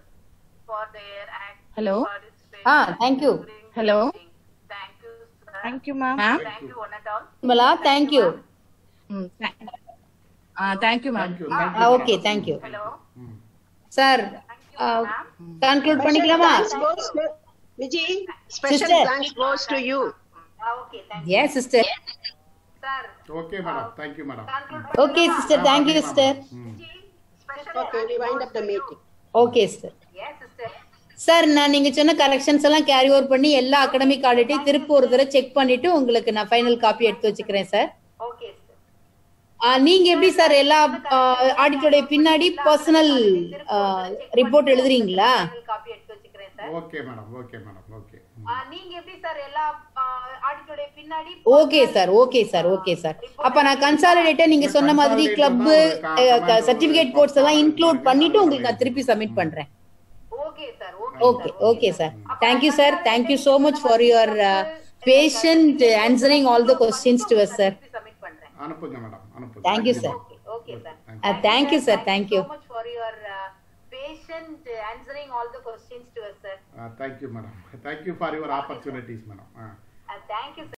Hello. Ah, thank you. Hello. Thank you, ma'am. Ma'am. Vimala, thank you. Mm, th- uh, thank you, ma'am. Ah, okay, thank you. Sir, uh, conclude பண்ணிக்கலாமா? Thanks goes to Vijay. Special Sister. thanks goes to you. Okay, thank you. Yes, sister. Sir. Okay, madam. Thank you, madam. Okay, sister. Thank you, sister. Okay, we wind up the meeting. Okay, sister. Yes, sister. Sir நான் நீங்க சொன்ன corrections எல்லாம் carry over பண்ணி எல்லா academic ஆடிட்டையும் திருப்பி ஒரு தடவை check பண்ணிட்டு உங்களுக்கு நான் ஃபைனல் காப்பி எடுத்து வச்சுக்கிறேன் சார். Okay, sir. நீங்க எப்படி சார் எல்லா ஆடிட்டோட பின்னாடி பர்சனல் ரிப்போர்ட் எழுதுறீங்களா? காப்பி எடுத்து வச்சுக்கிறேன் sir. Okay madam. Okay madam. Okay. நீங்க எப்படி சார் எல்லா ஆடிட்டோட பின்னாடி? Okay sir. Okay sir. Okay sir. அப்ப நான் கன்சாலிடேட்டா நீங்க சொன்ன மாதிரி கிளப் சர்டிபிகேட் கோட்ஸ் எல்லாம் இன்க்ளூட் பண்ணிட்டு உங்களுக்கு நான் திருப்பி சப்மிட் பண்றேன். Okay, sir. Okay, okay, sir. Thank you, sir. Thank you so much for your uh, patient answering all the questions to us, sir. அனுப்புங்க மேடம். அனுப்புங்க. Thank you, sir. Okay, sir. Uh, thank you, sir. Thank you. So much for your uh, patient answering all the questions to us, sir. Uh, thank you, madam. Thank you for your opportunities, madam. Uh. Uh, thank you, sir.